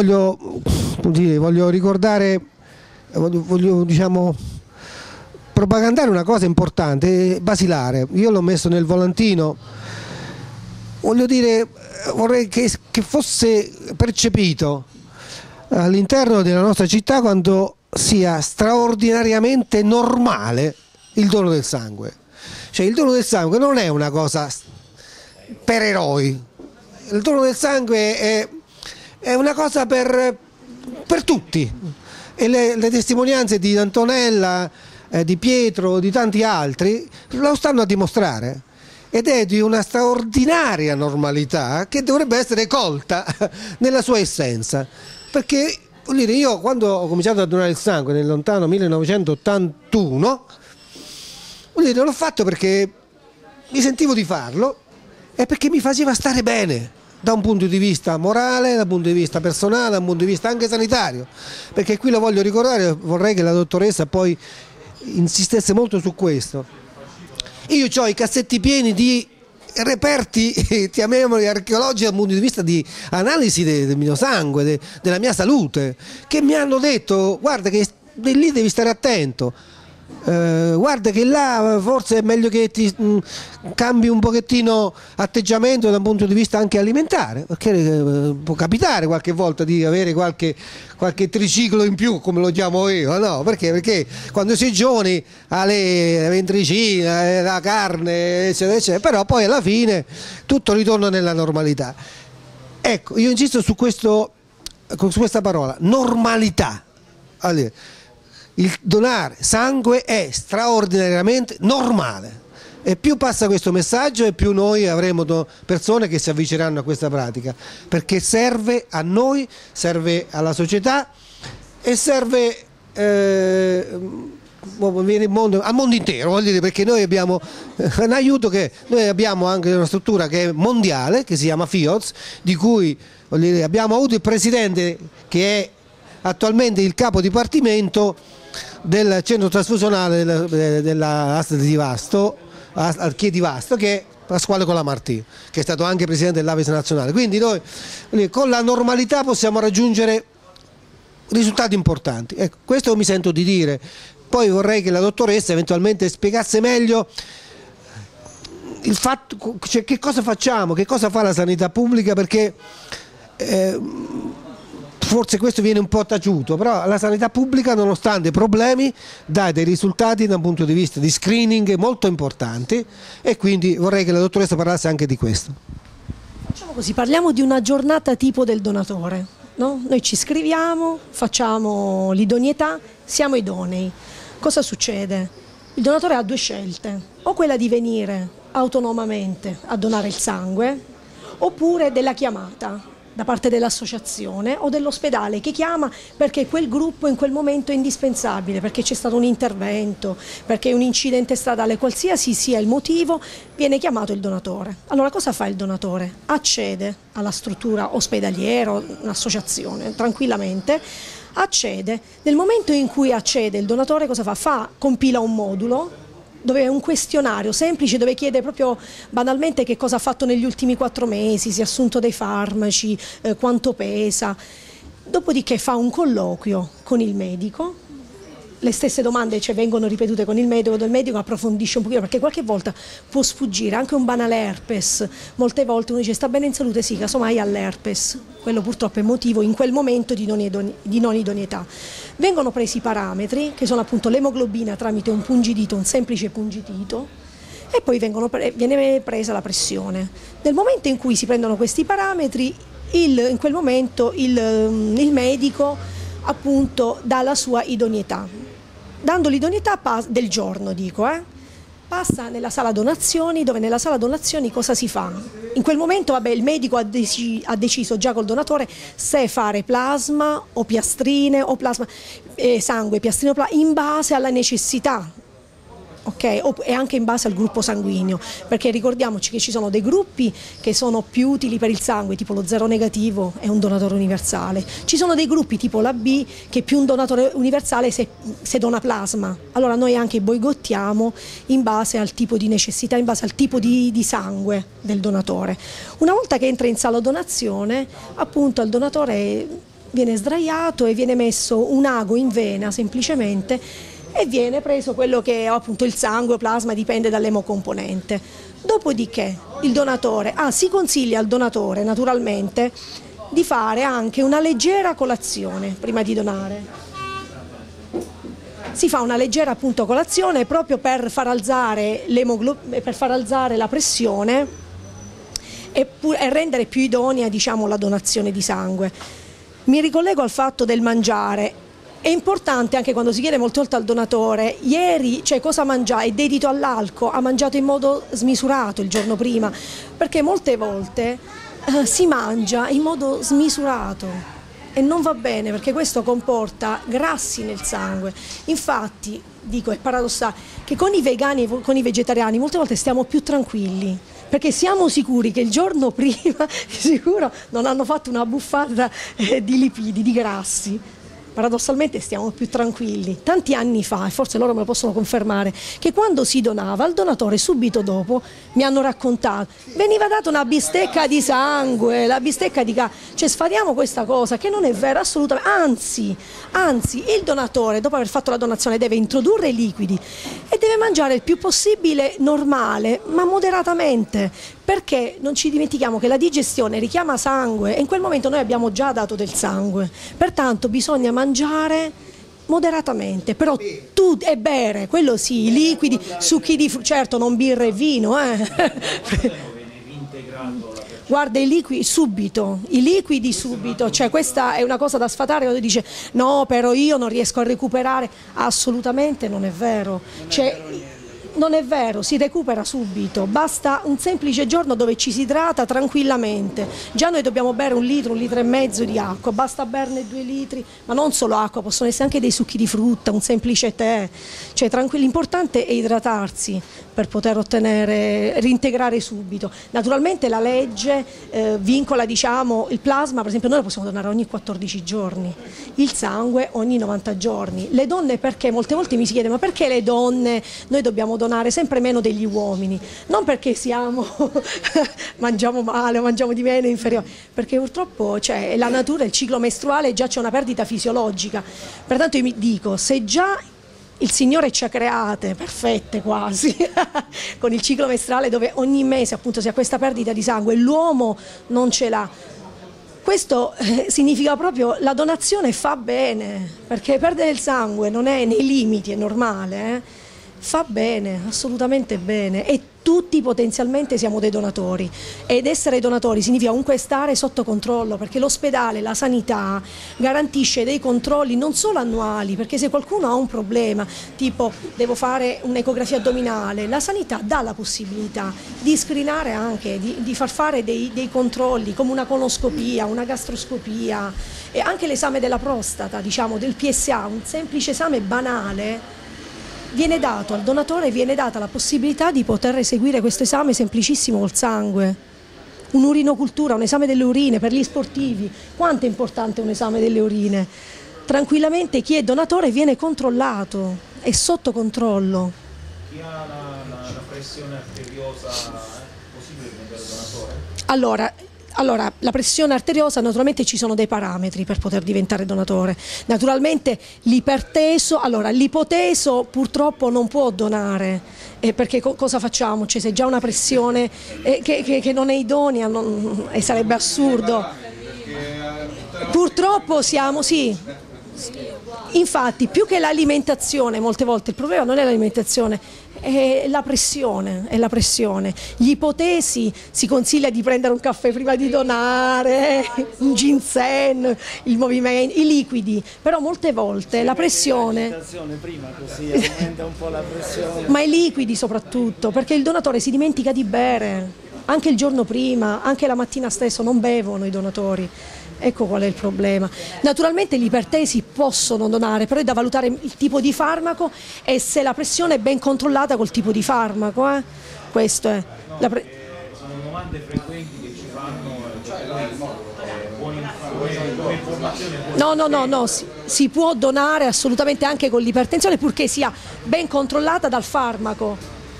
voglio ricordare, voglio diciamo propagandare una cosa importante, basilare. Io l'ho messo nel volantino, voglio dire, vorrei che fosse percepito all'interno della nostra città quando sia straordinariamente normale il dono del sangue. Cioè, il dono del sangue non è una cosa per eroi, il dono del sangue è una cosa per tutti, e le testimonianze di Antonella, di Pietro, di tanti altri lo stanno a dimostrare, ed è di una straordinaria normalità che dovrebbe essere colta nella sua essenza, perché voglio dire, io quando ho cominciato a donare il sangue nel lontano 1981, voglio dire, non l'ho fatto perché mi sentivo di farlo e perché mi faceva stare bene da un punto di vista morale, da un punto di vista personale, da un punto di vista anche sanitario, perché qui lo voglio ricordare, vorrei che la dottoressa poi insistesse molto su questo. Io ho i cassetti pieni di reperti, chiamiamoli archeologici, dal punto di vista di analisi del mio sangue, della mia salute, che mi hanno detto: guarda che lì devi stare attento, guarda che là forse è meglio che ti cambi un pochettino atteggiamento da un punto di vista anche alimentare, perché può capitare qualche volta di avere qualche triciclo in più, come lo chiamo io, no? Perché quando si è giovani alle ventricine, la carne, eccetera, eccetera, però poi alla fine tutto ritorna nella normalità. Ecco, io insisto su questa parola, normalità. Allora, il donare sangue è straordinariamente normale, e più passa questo messaggio e più noi avremo persone che si avvicineranno a questa pratica, perché serve a noi, serve alla società e serve al mondo intero, voglio dire, perché noi abbiamo un aiuto, che noi abbiamo anche una struttura che è mondiale, che si chiama FIOS, di cui voglio dire, abbiamo avuto il presidente che è attualmente il capo dipartimento del centro trasfusionale della ASL di Vasto, di Vasto, che è Pasquale Colamartì, che è stato anche presidente dell'Avis nazionale. Quindi noi con la normalità possiamo raggiungere risultati importanti. Ecco, questo mi sento di dire. Poi vorrei che la dottoressa eventualmente spiegasse meglio il fatto, cioè, che cosa facciamo, che cosa fa la sanità pubblica, perché forse questo viene un po' taciuto, però la sanità pubblica, nonostante i problemi, dà dei risultati da un punto di vista di screening molto importanti, e quindi vorrei che la dottoressa parlasse anche di questo. Facciamo così, parliamo di una giornata tipo del donatore, no? Noi ci iscriviamo, facciamo l'idoneità, siamo idonei. Cosa succede? Il donatore ha due scelte: o quella di venire autonomamente a donare il sangue, oppure della chiamata da parte dell'associazione o dell'ospedale che chiama perché quel gruppo in quel momento è indispensabile, perché c'è stato un intervento, perché è un incidente stradale, qualsiasi sia il motivo, viene chiamato il donatore. Allora cosa fa il donatore? Accede alla struttura ospedaliera, un'associazione, tranquillamente, accede. Nel momento in cui accede il donatore cosa fa? Compila un modulo, dove è un questionario semplice, dove chiede proprio banalmente che cosa ha fatto negli ultimi 4 mesi, si è assunto dei farmaci, quanto pesa. Dopodiché fa un colloquio con il medico, le stesse domande vengono ripetute con il medico approfondisce un pochino, perché qualche volta può sfuggire anche un banale herpes. Molte volte uno dice sta bene in salute, sì, casomai ha l'herpes, quello purtroppo è motivo in quel momento di non idoneità. Vengono presi i parametri, che sono appunto l'emoglobina tramite un pungidito, un semplice pungidito, e poi viene presa la pressione. Nel momento in cui si prendono questi parametri, in quel momento il medico appunto dà la sua idoneità. Dando l'idoneità del giorno, passa nella sala donazioni, dove nella sala donazioni cosa si fa? In quel momento il medico ha deciso già col donatore se fare plasma o piastrine o sangue, piastrino, in base alla necessità. Okay? E anche in base al gruppo sanguigno, perché ricordiamoci che ci sono dei gruppi che sono più utili per il sangue, tipo lo zero negativo è un donatore universale, ci sono dei gruppi tipo la B che è più un donatore universale se dona plasma. Allora noi anche boicottiamo in base al tipo di necessità, in base al tipo di sangue del donatore. Una volta che entra in sala donazione, appunto il donatore viene sdraiato e viene messo un ago in vena semplicemente, e viene preso quello che è appunto il sangue o plasma, dipende dall'emocomponente. Dopodiché il donatore, si consiglia al donatore naturalmente di fare anche una leggera colazione prima di donare. Si fa una leggera appunto colazione proprio per far alzare la pressione e rendere più idonea la donazione di sangue. Mi ricollego al fatto del mangiare. È importante anche quando si chiede molte volte al donatore, ieri cosa mangia, è dedito all'alcol, ha mangiato in modo smisurato il giorno prima, perché molte volte si mangia in modo smisurato e non va bene, perché questo comporta grassi nel sangue. Infatti, è paradossale che con i vegani e con i vegetariani molte volte stiamo più tranquilli, perché siamo sicuri che il giorno prima di sicuro non hanno fatto una buffata di lipidi, di grassi. Paradossalmente stiamo più tranquilli. Tanti anni fa, e forse loro me lo possono confermare, che quando si donava al donatore subito dopo, mi hanno raccontato, veniva data una bistecca di sangue, la bistecca di sfatiamo questa cosa che non è vera assolutamente, anzi il donatore dopo aver fatto la donazione deve introdurre i liquidi e deve mangiare il più possibile normale, ma moderatamente, perché non ci dimentichiamo che la digestione richiama sangue e in quel momento noi abbiamo già dato del sangue, pertanto bisogna mangiare moderatamente, però e bere, quello sì, i liquidi, succhi di frutta, certo non birra e vino, Guarda, i liquidi subito, questa è una cosa da sfatare quando dice no, però io non riesco a recuperare, assolutamente non è vero, non è vero, si recupera subito, basta un semplice giorno dove ci si idrata tranquillamente. Già noi dobbiamo bere 1 litro, 1,5 litri di acqua, basta berne 2 litri, ma non solo acqua, possono essere anche dei succhi di frutta, un semplice tè, l'importante è idratarsi per poter reintegrare subito. Naturalmente la legge vincola il plasma, per esempio noi lo possiamo donare ogni 14 giorni, il sangue ogni 90 giorni. Le donne perché? Molte volte mi si chiede ma perché le donne noi dobbiamo donare sempre meno degli uomini? Non perché mangiamo male o mangiamo di meno, inferiore, perché purtroppo la natura, il ciclo mestruale già c'è una perdita fisiologica, pertanto io mi dico, se già il Signore ci ha create perfette quasi con il ciclo mestruale dove ogni mese appunto si ha questa perdita di sangue, l'uomo non ce l'ha. Questo significa proprio la donazione fa bene, perché perdere il sangue non è nei limiti, è normale, fa bene, assolutamente bene, e tutti potenzialmente siamo dei donatori, ed essere donatori significa comunque stare sotto controllo, perché l'ospedale, la sanità garantisce dei controlli non solo annuali, perché se qualcuno ha un problema tipo devo fare un'ecografia addominale, la sanità dà la possibilità di screenare anche, di far fare dei controlli come una colonoscopia, una gastroscopia e anche l'esame della prostata, del PSA, un semplice esame banale. Viene dato al donatore, viene data la possibilità di poter eseguire questo esame semplicissimo col sangue, un'urinocultura, un esame delle urine per gli sportivi. Quanto è importante un esame delle urine? Tranquillamente chi è donatore viene controllato, è sotto controllo. Chi ha la pressione arteriosa è possibile diventare donatore? Allora, Allora, la pressione arteriosa, naturalmente ci sono dei parametri per poter diventare donatore. Naturalmente l'ipoteso purtroppo non può donare, perché cosa facciamo? Cioè, se già una pressione che non è idonea sarebbe assurdo. Purtroppo sì. Infatti, più che l'alimentazione, molte volte il problema non è l'alimentazione, è la pressione. Gli ipotesi si consiglia di prendere un caffè prima di donare, un ginseng, il movimento, i liquidi, però molte volte la pressione, prima così aumenta un po' la pressione. ma i liquidi soprattutto, perché il donatore si dimentica di bere, anche il giorno prima, anche la mattina stesso non bevono i donatori. Ecco qual è il problema. Naturalmente gli ipertesi possono donare, però è da valutare il tipo di farmaco e se la pressione è ben controllata col tipo di farmaco. Questo è. Sono domande frequenti che ci fanno, buone informazioni. No, si può donare assolutamente anche con l'ipertensione purché sia ben controllata dal farmaco.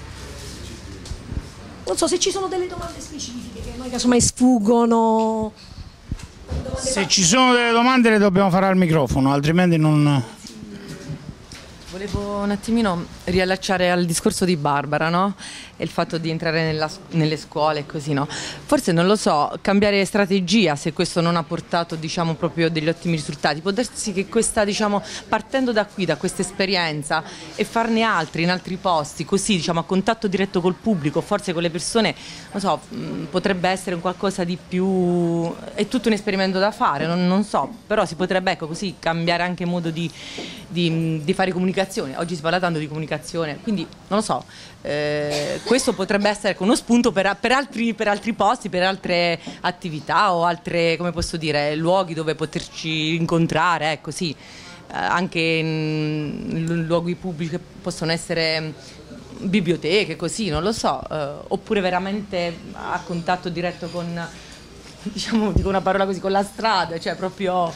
Non so se ci sono delle domande specifiche che noi casomai sfuggono. Se ci sono delle domande le dobbiamo fare al microfono, altrimenti non... Volevo un attimino riallacciare al discorso di Barbara, no? E il fatto di entrare nelle scuole e così, no? Forse, non lo so, cambiare strategia, se questo non ha portato, diciamo, proprio degli ottimi risultati. Può darsi che questa, diciamo, partendo da qui, da questa esperienza e farne altri in altri posti, così, diciamo, a contatto diretto col pubblico, forse con le persone, non so, potrebbe essere un qualcosa di più... È tutto un esperimento da fare, non so, però si potrebbe, ecco, così, cambiare anche modo di fare comunicazione. Oggi si parla tanto di comunicazione, quindi, non lo so, questo potrebbe essere uno spunto per altri posti, per altre attività o altre, come posso dire, luoghi dove poterci incontrare, ecco, sì, anche in luoghi pubblici che possono essere biblioteche, così, non lo so, oppure veramente a contatto diretto con, diciamo, dico una parola così, con la strada, cioè proprio,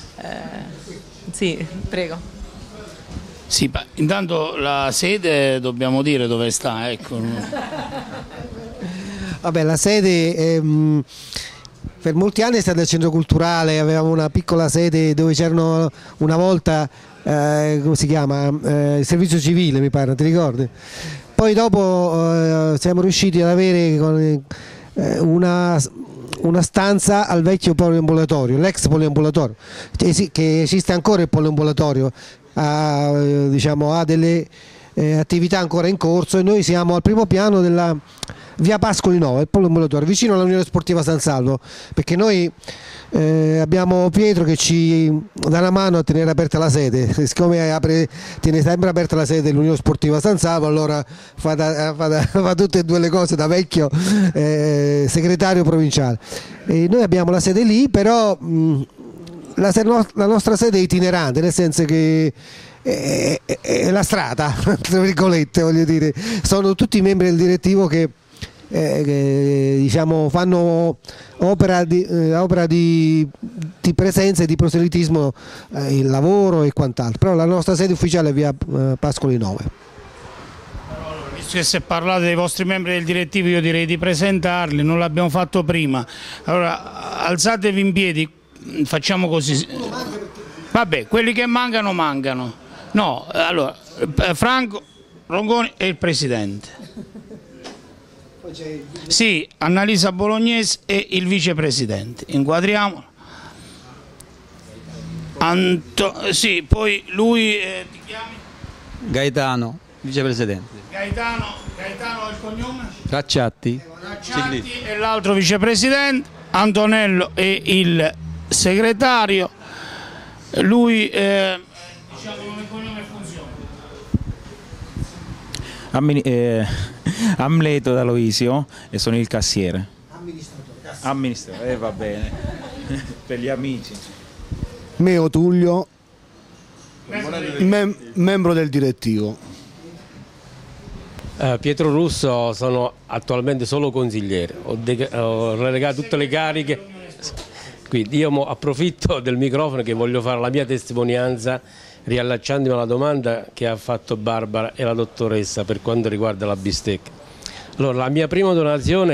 sì, prego. Sì, intanto la sede dobbiamo dire dove sta, ecco. Vabbè, la sede per molti anni è stata il centro culturale, avevamo una piccola sede dove c'erano una volta, come si chiama, il servizio civile, mi pare, ti ricordi? Poi dopo siamo riusciti ad avere una stanza al vecchio poliambulatorio, l'ex poliambulatorio, che esiste ancora il poliambulatorio. Ha delle attività ancora in corso e noi siamo al primo piano della via Pascoli 9, il poliambulatorio, vicino all'Unione Sportiva San Salvo, perché noi abbiamo Pietro che ci dà una mano a tenere aperta la sede, siccome tiene sempre aperta la sede dell'Unione Sportiva San Salvo, allora fa tutte e due le cose da vecchio segretario provinciale. E noi abbiamo la sede lì, però la nostra sede è itinerante, nel senso che è la strada, tra virgolette, voglio dire, sono tutti i membri del direttivo che diciamo, fanno opera di presenza e di proselitismo in lavoro e quant'altro, però la nostra sede ufficiale è via Pascoli 9. Visto che se parlate dei vostri membri del direttivo, io direi di presentarli, non l'abbiamo fatto prima, allora alzatevi in piedi. Facciamo così, vabbè, quelli che mancano. No, allora Franco Ronconi è il presidente, sì, Annalisa Bolognese è il vicepresidente, inquadriamo. Sì, poi lui ti chiami? Gaetano, vicepresidente. Gaetano è il cognome? Racciatti e l'altro vicepresidente. Antonello è il segretario, lui diciamo come cognome funziona. Amleto D'Aloisio e sono il cassiere. Amministratore, va bene. Per gli amici. Meo Tullio, membro del direttivo. Pietro Russo, sono attualmente solo consigliere, ho relegato tutte le cariche. Quindi io approfitto del microfono che voglio fare la mia testimonianza riallacciandomi alla domanda che ha fatto Barbara e la dottoressa per quanto riguarda la bistecca. Allora, la mia prima donazione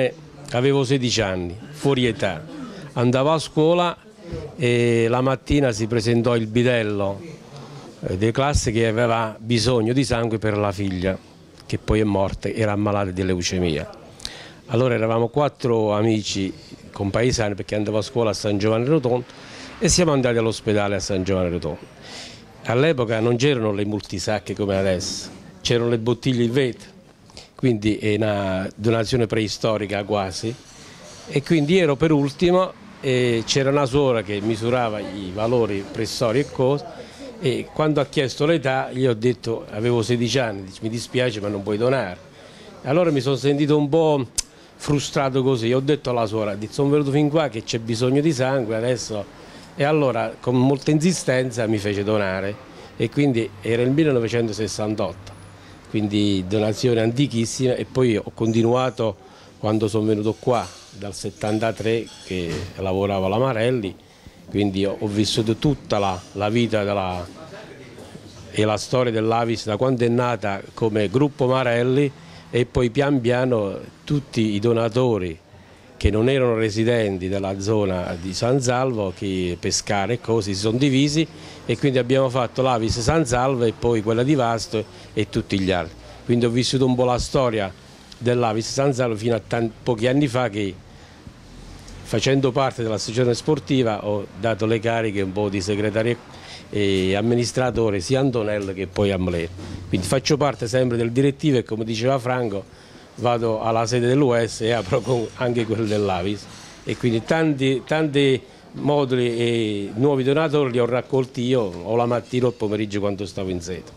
avevo 16 anni, fuori età, andavo a scuola e la mattina si presentò il bidello di classe che aveva bisogno di sangue per la figlia, che poi è morta, era ammalata di leucemia. Allora eravamo 4 amici compaesani, perché andavo a scuola a San Giovanni Rotondo, e siamo andati all'ospedale a San Giovanni Rotondo. All'epoca non c'erano le multisacche come adesso, c'erano le bottiglie in vetro, quindi è una donazione preistorica quasi, e quindi ero per ultimo e c'era una suora che misurava i valori pressori e cose, e quando ha chiesto l'età gli ho detto avevo 16 anni, dice, mi dispiace ma non puoi donare. Allora mi sono sentito un po' frustrato così, ho detto alla suora, sono venuto fin qua che c'è bisogno di sangue adesso, e allora con molta insistenza mi fece donare, e quindi era il 1968, quindi donazione antichissima, e poi ho continuato quando sono venuto qua dal 73 che lavoravo alla Marelli, quindi ho vissuto tutta la vita e la storia dell'Avis da quando è nata come gruppo Marelli, e poi pian piano tutti i donatori che non erano residenti della zona di San Salvo, che pescare e cose, si sono divisi, e quindi abbiamo fatto l'Avis San Salvo e poi quella di Vasto e tutti gli altri. Quindi ho vissuto un po' la storia dell'Avis San Salvo fino a pochi anni fa, che facendo parte dell'associazione sportiva ho dato le cariche un po' di segretario e amministratore sia a Antonello che poi a Mlero. Quindi faccio parte sempre del direttivo e, come diceva Franco, vado alla sede dell'US e apro anche quello dell'Avis, e quindi tanti moduli e nuovi donatori li ho raccolti io o la mattina o il pomeriggio quando stavo in sede.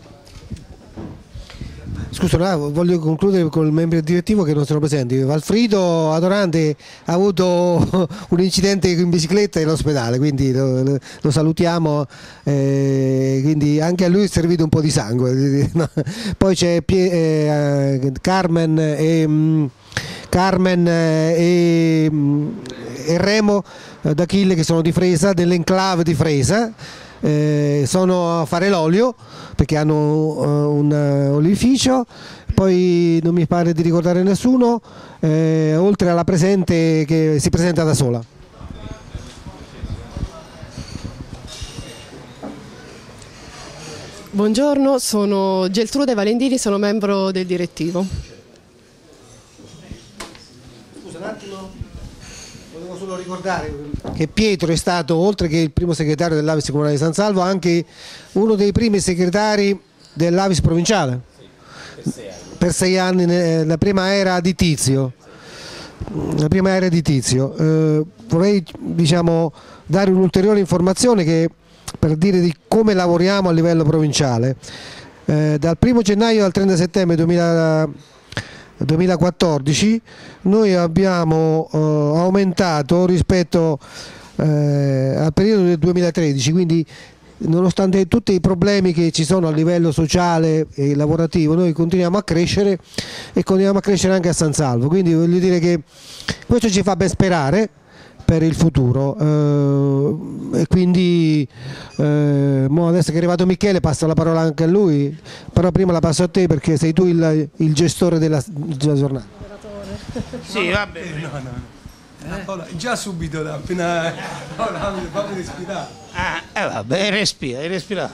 Scusa, voglio concludere con i membri del direttivo che non sono presenti. Valfrido Adorante ha avuto un incidente in bicicletta in ospedale, quindi lo salutiamo, quindi anche a lui è servito un po' di sangue. Poi c'è Carmen e Remo d'Achille, che sono di Fresa, dell'enclave di Fresa. Sono a fare l'olio perché hanno un olificio. Poi non mi pare di ricordare nessuno, oltre alla presente che si presenta da sola. Buongiorno, sono Geltrude Valentini, sono membro del direttivo. Scusa un attimo, volevo solo ricordare che Pietro è stato, oltre che il primo segretario dell'Avis Comunale di San Salvo, anche uno dei primi segretari dell'Avis provinciale, per 6 anni, la prima era di Tizio. Vorrei dare un'ulteriore informazione per dire di come lavoriamo a livello provinciale. Dal 1 gennaio al 30 settembre 2014 noi abbiamo aumentato rispetto al periodo del 2013, quindi nonostante tutti i problemi che ci sono a livello sociale e lavorativo, noi continuiamo a crescere e continuiamo a crescere anche a San Salvo, quindi voglio dire che questo ci fa ben sperare per il futuro, e quindi adesso che è arrivato Michele passo la parola anche a lui, però prima la passo a te perché sei tu il gestore della giornata. Sì, va bene. No. Già subito, appena fammi respirare. Vabbè, respira.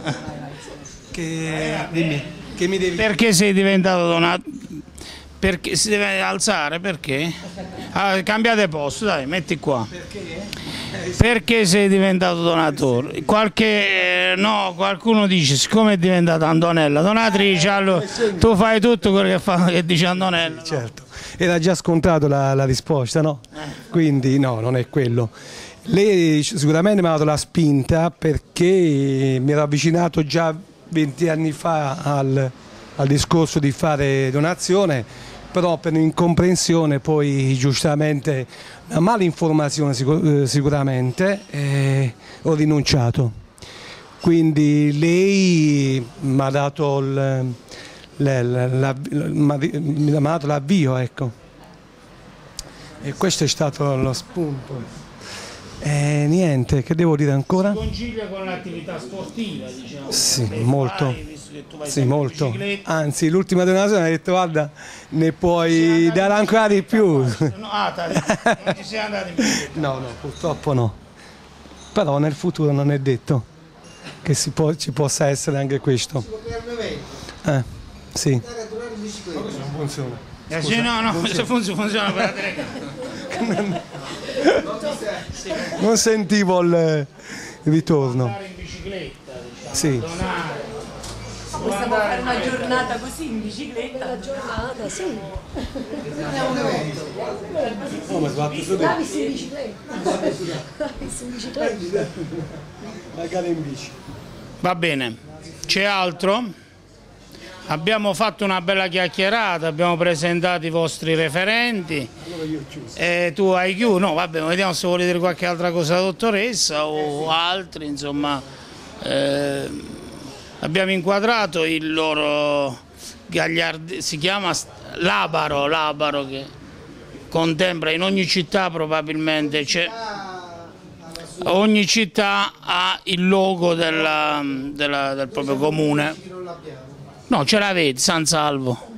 Dimmi, che mi devi... Perché sei diventato donato? Perché si deve alzare? Perché? Cambiate posto, dai, metti qua. Perché sei diventato donatore? Qualcuno dice, siccome è diventata Antonella donatrice, allora tu fai tutto quello che dice Antonella. Certo, era già scontato la risposta, no? Quindi no, non è quello. Lei sicuramente mi ha dato la spinta perché mi ero avvicinato già 20 anni fa al discorso di fare donazione, però per incomprensione, poi giustamente una mala informazione sicuramente, ho rinunciato. Quindi lei mi ha dato l'avvio, ecco. E questo è stato lo spunto. Niente, che devo dire ancora? Si concilia con l'attività sportiva, diciamo. Sì, molto. Sì, molto. Anzi, l'ultima donazione ha detto guarda, ne puoi dare ancora di più. Non ci sei andato in bicicletta? No, purtroppo no. Però nel futuro non è detto che ci possa essere anche questo. Si può creare un evento? Sì. Non funziona. Scusa, no, se funziona per la telecamera. Non sentivo il ritorno. Andare in bicicletta, diciamo, sì. Donare. Possiamo fare una giornata così in bicicletta? Una giornata, sì. No, ma sbatto su Davis in bicicletta. Davis in bicicletta. Magari in bici. Va bene, c'è altro? Abbiamo fatto una bella chiacchierata, abbiamo presentato i vostri referenti. Tu hai chiuso? No, vabbè, vediamo se vuole dire qualche altra cosa la dottoressa o altri, insomma. Abbiamo inquadrato il loro si chiama Labaro che contempla in ogni città probabilmente c'è. Ogni città ha il logo del proprio comune. No, ce l'avete, San Salvo.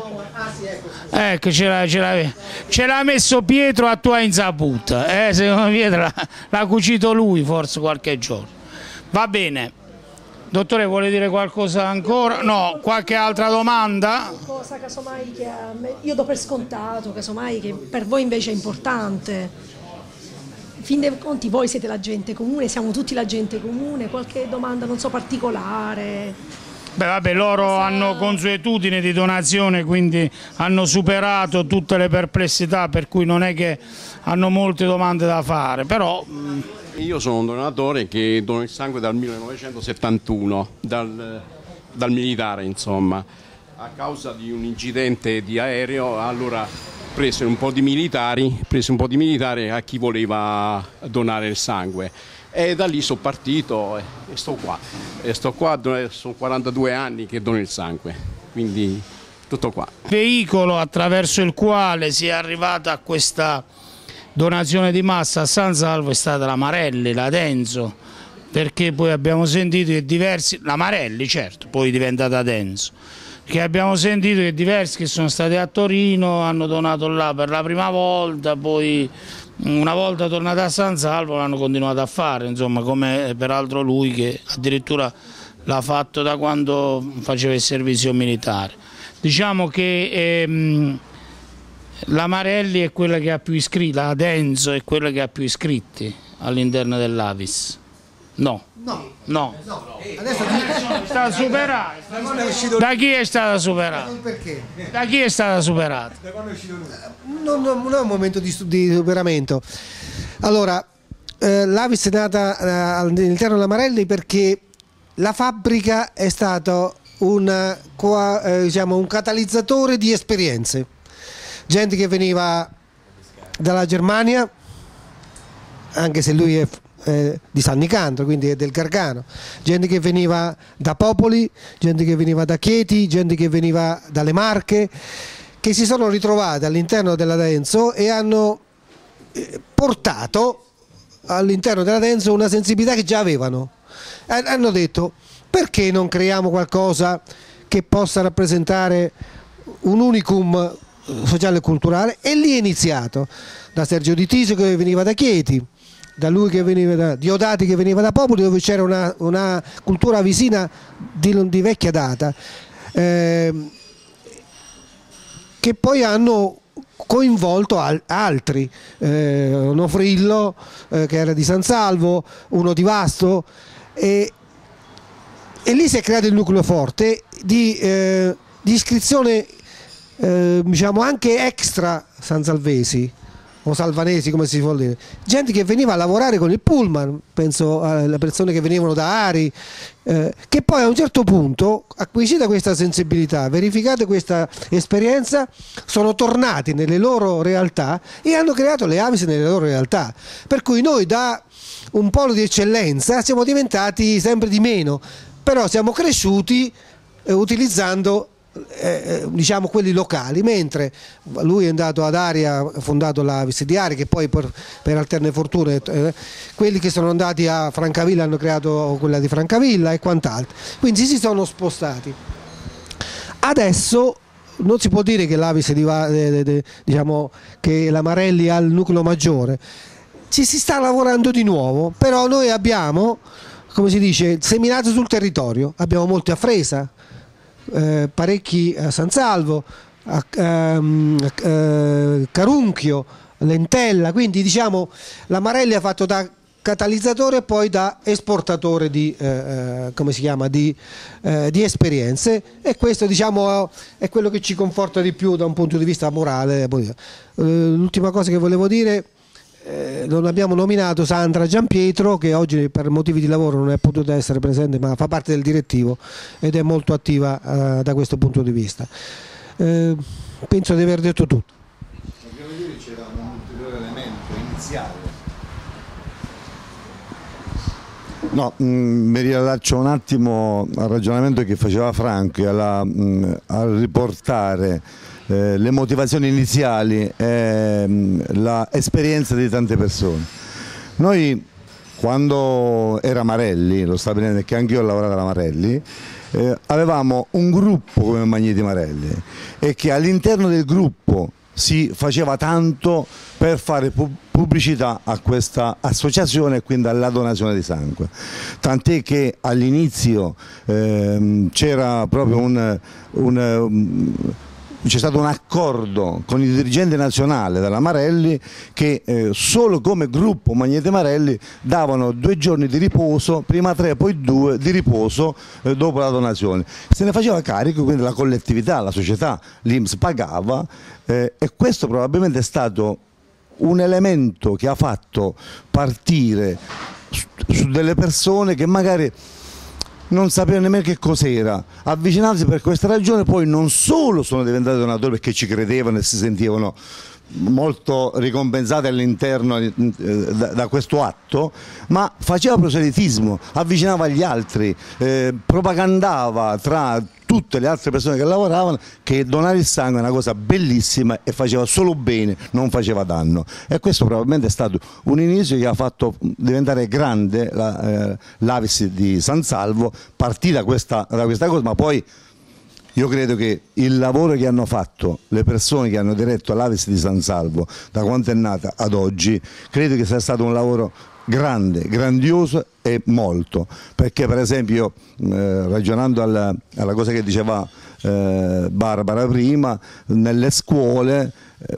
Ecco, ce l'avete. Ce l'ha messo Pietro a tua insaputa. Secondo Pietro l'ha cucito lui forse qualche giorno. Va bene. Dottore, vuole dire qualcosa ancora? No, qualche altra domanda? Qualcosa casomai che io do per scontato, casomai che per voi invece è importante. In fin dei conti voi siete la gente comune, siamo tutti la gente comune, qualche domanda non so particolare? Beh vabbè, loro hanno consuetudine di donazione, quindi hanno superato tutte le perplessità, per cui non è che hanno molte domande da fare, però... Io sono un donatore che dona il sangue dal 1971, dal militare insomma, a causa di un incidente di aereo, allora prese un po' di militari a chi voleva donare il sangue e da lì sono partito e sto qua, sono 42 anni che dono il sangue, quindi tutto qua. Il veicolo attraverso il quale si è arrivata a questa donazione di massa a San Salvo è stata la Marelli, la Denso, perché poi abbiamo sentito che diversi, la Marelli certo, poi è diventata Denso, che abbiamo sentito che diversi che sono stati a Torino hanno donato là per la prima volta, poi una volta tornati a San Salvo l'hanno continuato a fare, insomma, come peraltro lui che addirittura l'ha fatto da quando faceva il servizio militare. Diciamo che la Marelli è quella che ha più iscritti, la Denso è quella che ha più iscritti all'interno dell'Avis. No. Adesso è stata superata. Da chi è stata superata? Perché? Da chi è stata superata? Non è un momento di superamento. Allora, l'Avis è nata all'interno della Marelli perché la fabbrica è stata un catalizzatore di esperienze. Gente che veniva dalla Germania, anche se lui è di San Nicandro, quindi è del Gargano, gente che veniva da Popoli, gente che veniva da Chieti, gente che veniva dalle Marche, che si sono ritrovate all'interno della Denso e hanno portato all'interno della Denso una sensibilità che già avevano. Hanno detto: perché non creiamo qualcosa che possa rappresentare un unicum sociale e culturale? E lì è iniziato, da Sergio Di Tisio che veniva da Chieti, da lui che veniva da Diodati che veniva da Popoli, dove c'era una cultura vicina di vecchia data, che poi hanno coinvolto altri, Onofrillo che era di San Salvo, uno di Vasto, e lì si è creato il nucleo forte di iscrizione diciamo anche extra sansalvesi o salvanesi, come si vuol dire, gente che veniva a lavorare con il pullman, penso alle persone che venivano da Ari, che poi a un certo punto, acquisita questa sensibilità, verificate questa esperienza, sono tornati nelle loro realtà e hanno creato le Avis nelle loro realtà, per cui noi da un polo di eccellenza siamo diventati sempre di meno, però siamo cresciuti utilizzando diciamo quelli locali, mentre lui è andato ad Aria, ha fondato la Avis di Aria, che poi per alterne fortune quelli che sono andati a Francavilla hanno creato quella di Francavilla e quant'altro, quindi si sono spostati. Adesso non si può dire che l'Avis diciamo che la Marelli ha il nucleo maggiore, ci si sta lavorando di nuovo, però noi abbiamo, come si dice, seminato sul territorio, abbiamo molti a Fresa, parecchi a San Salvo, a Carunchio, Lentella, quindi diciamo la Marelli ha fatto da catalizzatore e poi da esportatore di, come si chiama, di esperienze, e questo diciamo è quello che ci conforta di più da un punto di vista morale. L'ultima cosa che volevo dire, non abbiamo nominato Sandra Giampietro, che oggi per motivi di lavoro non è potuta essere presente, ma fa parte del direttivo ed è molto attiva da questo punto di vista. Penso di aver detto tutto. C'era un ulteriore elemento iniziale. No, mi riallaccio un attimo al ragionamento che faceva Franco, a riportare le motivazioni iniziali e l'esperienza di tante persone. Noi, quando era Marelli, lo stabilimento, che anch'io ho lavorato alla Marelli, avevamo un gruppo come Magneti Marelli, e che all'interno del gruppo si faceva tanto per fare pubblicità a questa associazione e quindi alla donazione di sangue, tant'è che all'inizio c'era proprio c'è stato un accordo con il dirigente nazionale della Marelli che solo come gruppo Magneti Marelli davano 2 giorni di riposo, prima 3 poi 2 di riposo dopo la donazione. Se ne faceva carico, quindi la collettività, la società, l'INPS pagava, e questo probabilmente è stato un elemento che ha fatto partire su delle persone che magari non sapevano nemmeno che cos'era, avvicinarsi per questa ragione. Poi non solo sono diventati donatori perché ci credevano e si sentivano molto ricompensati all'interno da questo atto, ma faceva proselitismo, avvicinava gli altri, propagandava tra tutte le altre persone che lavoravano che donare il sangue è una cosa bellissima e faceva solo bene, non faceva danno, e questo probabilmente è stato un inizio che ha fatto diventare grande l'Avis di San Salvo, partì da questa cosa, ma poi io credo che il lavoro che hanno fatto le persone che hanno diretto l'Avis di San Salvo da quando è nata ad oggi, credo che sia stato un lavoro grande, grandioso e molto, perché per esempio ragionando alla cosa che diceva Barbara prima, nelle scuole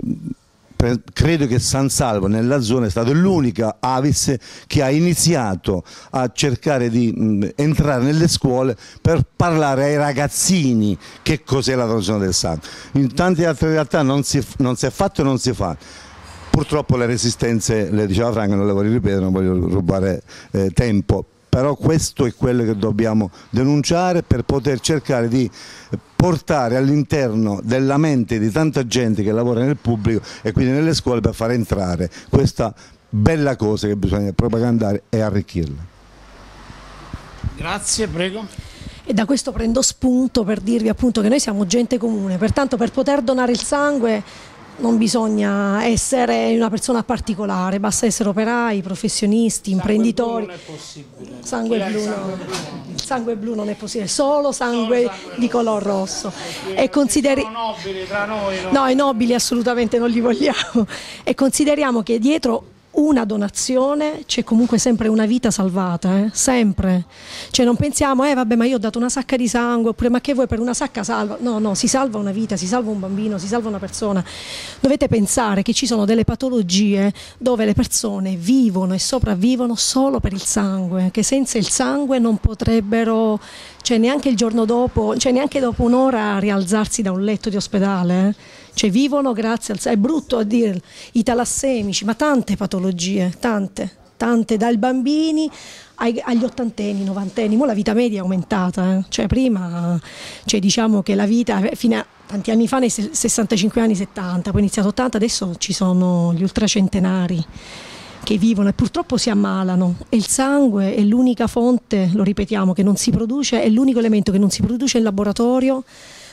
credo che San Salvo nella zona è stata l'unica Avis che ha iniziato a cercare di entrare nelle scuole per parlare ai ragazzini che cos'è la donazione del sangue. In tante altre realtà non si è fatto e non si fa. Purtroppo le resistenze, le diceva Franco, non le voglio ripetere, non voglio rubare tempo, però questo è quello che dobbiamo denunciare per poter cercare di portare all'interno della mente di tanta gente che lavora nel pubblico e quindi nelle scuole, per far entrare questa bella cosa che bisogna propagandare e arricchirla. Grazie, prego. E da questo prendo spunto per dirvi appunto che noi siamo gente comune, pertanto per poter donare il sangue non bisogna essere una persona particolare, basta essere operai, professionisti, imprenditori. Sangue blu non è possibile. Sangue blu non è possibile, solo sangue di color rosso. E sono nobili tra noi, no, i nobili assolutamente non li vogliamo. E consideriamo che dietro una donazione c'è comunque sempre una vita salvata, sempre. Cioè non pensiamo, vabbè, ma io ho dato una sacca di sangue, oppure ma che vuoi, per una sacca salva? No, si salva una vita, si salva un bambino, si salva una persona. Dovete pensare che ci sono delle patologie dove le persone vivono e sopravvivono solo per il sangue, che senza il sangue non potrebbero, cioè neanche il giorno dopo, cioè neanche dopo un'ora rialzarsi da un letto di ospedale, Cioè vivono grazie al sangue, è brutto a dire, i talassemici, ma tante patologie, tante, dai bambini agli ottantenni, novantenni. Ora la vita media è aumentata, cioè prima, cioè diciamo che la vita fino a tanti anni fa, nei 65 anni, 70, poi iniziato 80, adesso ci sono gli ultracentenari che vivono e purtroppo si ammalano, e il sangue è l'unica fonte, lo ripetiamo, che non si produce, è l'unico elemento che non si produce in laboratorio,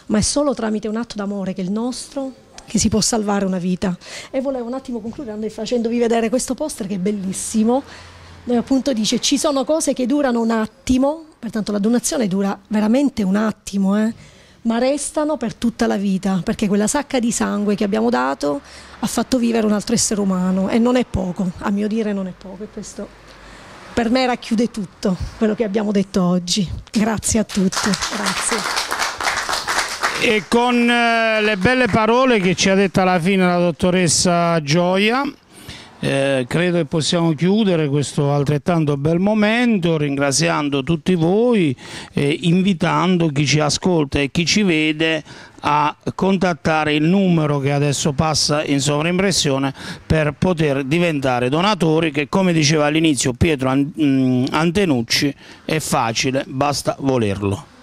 ma è solo tramite un atto d'amore che è il nostro che si può salvare una vita. E volevo un attimo concludere facendovi vedere questo poster che è bellissimo, dove appunto dice: ci sono cose che durano un attimo, pertanto la donazione dura veramente un attimo, ma restano per tutta la vita, perché quella sacca di sangue che abbiamo dato ha fatto vivere un altro essere umano, e non è poco, a mio dire non è poco, e questo per me racchiude tutto quello che abbiamo detto oggi. Grazie a tutti. Grazie. E con le belle parole che ci ha detto alla fine la dottoressa Gioia, credo che possiamo chiudere questo altrettanto bel momento, ringraziando tutti voi e invitando chi ci ascolta e chi ci vede a contattare il numero che adesso passa in sovraimpressione per poter diventare donatori, che, come diceva all'inizio Pietro Antenucci, è facile, basta volerlo.